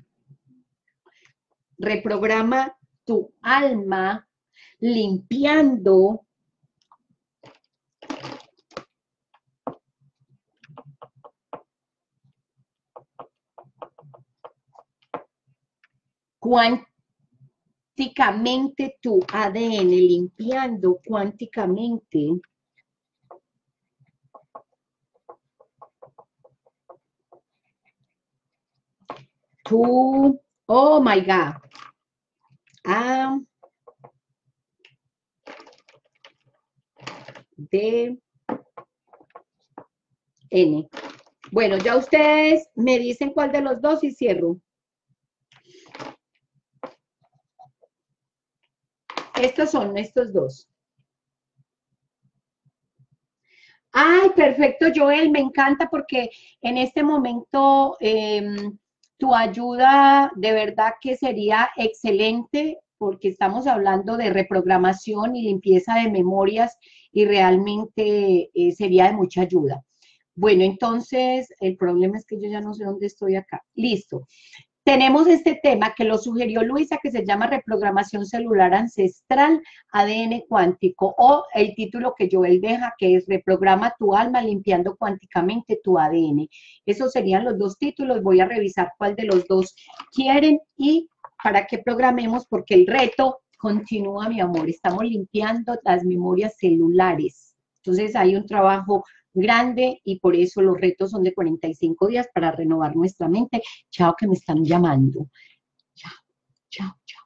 Reprograma tu alma limpiando cuánticamente tu A D N, limpiando cuánticamente tu, oh my God, A D N. Bueno, ya ustedes me dicen cuál de los dos y cierro. Estos son estos dos. Ay, perfecto, Joel, me encanta porque en este momento eh, tu ayuda de verdad que sería excelente porque estamos hablando de reprogramación y limpieza de memorias y realmente eh, sería de mucha ayuda. Bueno, entonces el problema es que yo ya no sé dónde estoy acá. Listo. Tenemos este tema que lo sugirió Luisa, que se llama reprogramación celular ancestral, A D N cuántico, o el título que Joel deja, que es reprograma tu alma limpiando cuánticamente tu A D N. Esos serían los dos títulos. Voy a revisar cuál de los dos quieren y para que programemos, porque el reto continúa, mi amor. Estamos limpiando las memorias celulares. Entonces hay un trabajo grande y por eso los retos son de cuarenta y cinco días para renovar nuestra mente. Chao, que me están llamando. Chao, chao, chao.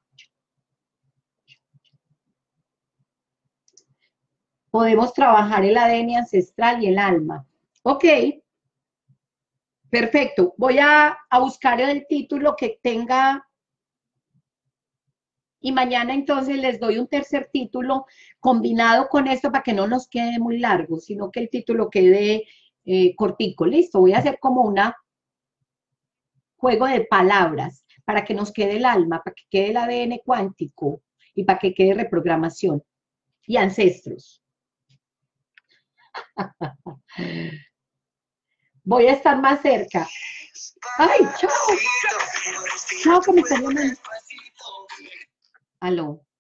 Podemos trabajar el A D N ancestral y el alma. Ok, perfecto. Voy a, a buscar el título que tenga y mañana entonces les doy un tercer título combinado con esto para que no nos quede muy largo, sino que el título quede eh, cortico. Listo, voy a hacer como una juego de palabras para que nos quede el alma, para que quede el A D N cuántico y para que quede reprogramación y ancestros. Voy a estar más cerca. ¡Ay, chao! Chao, que me están llamando. Aló.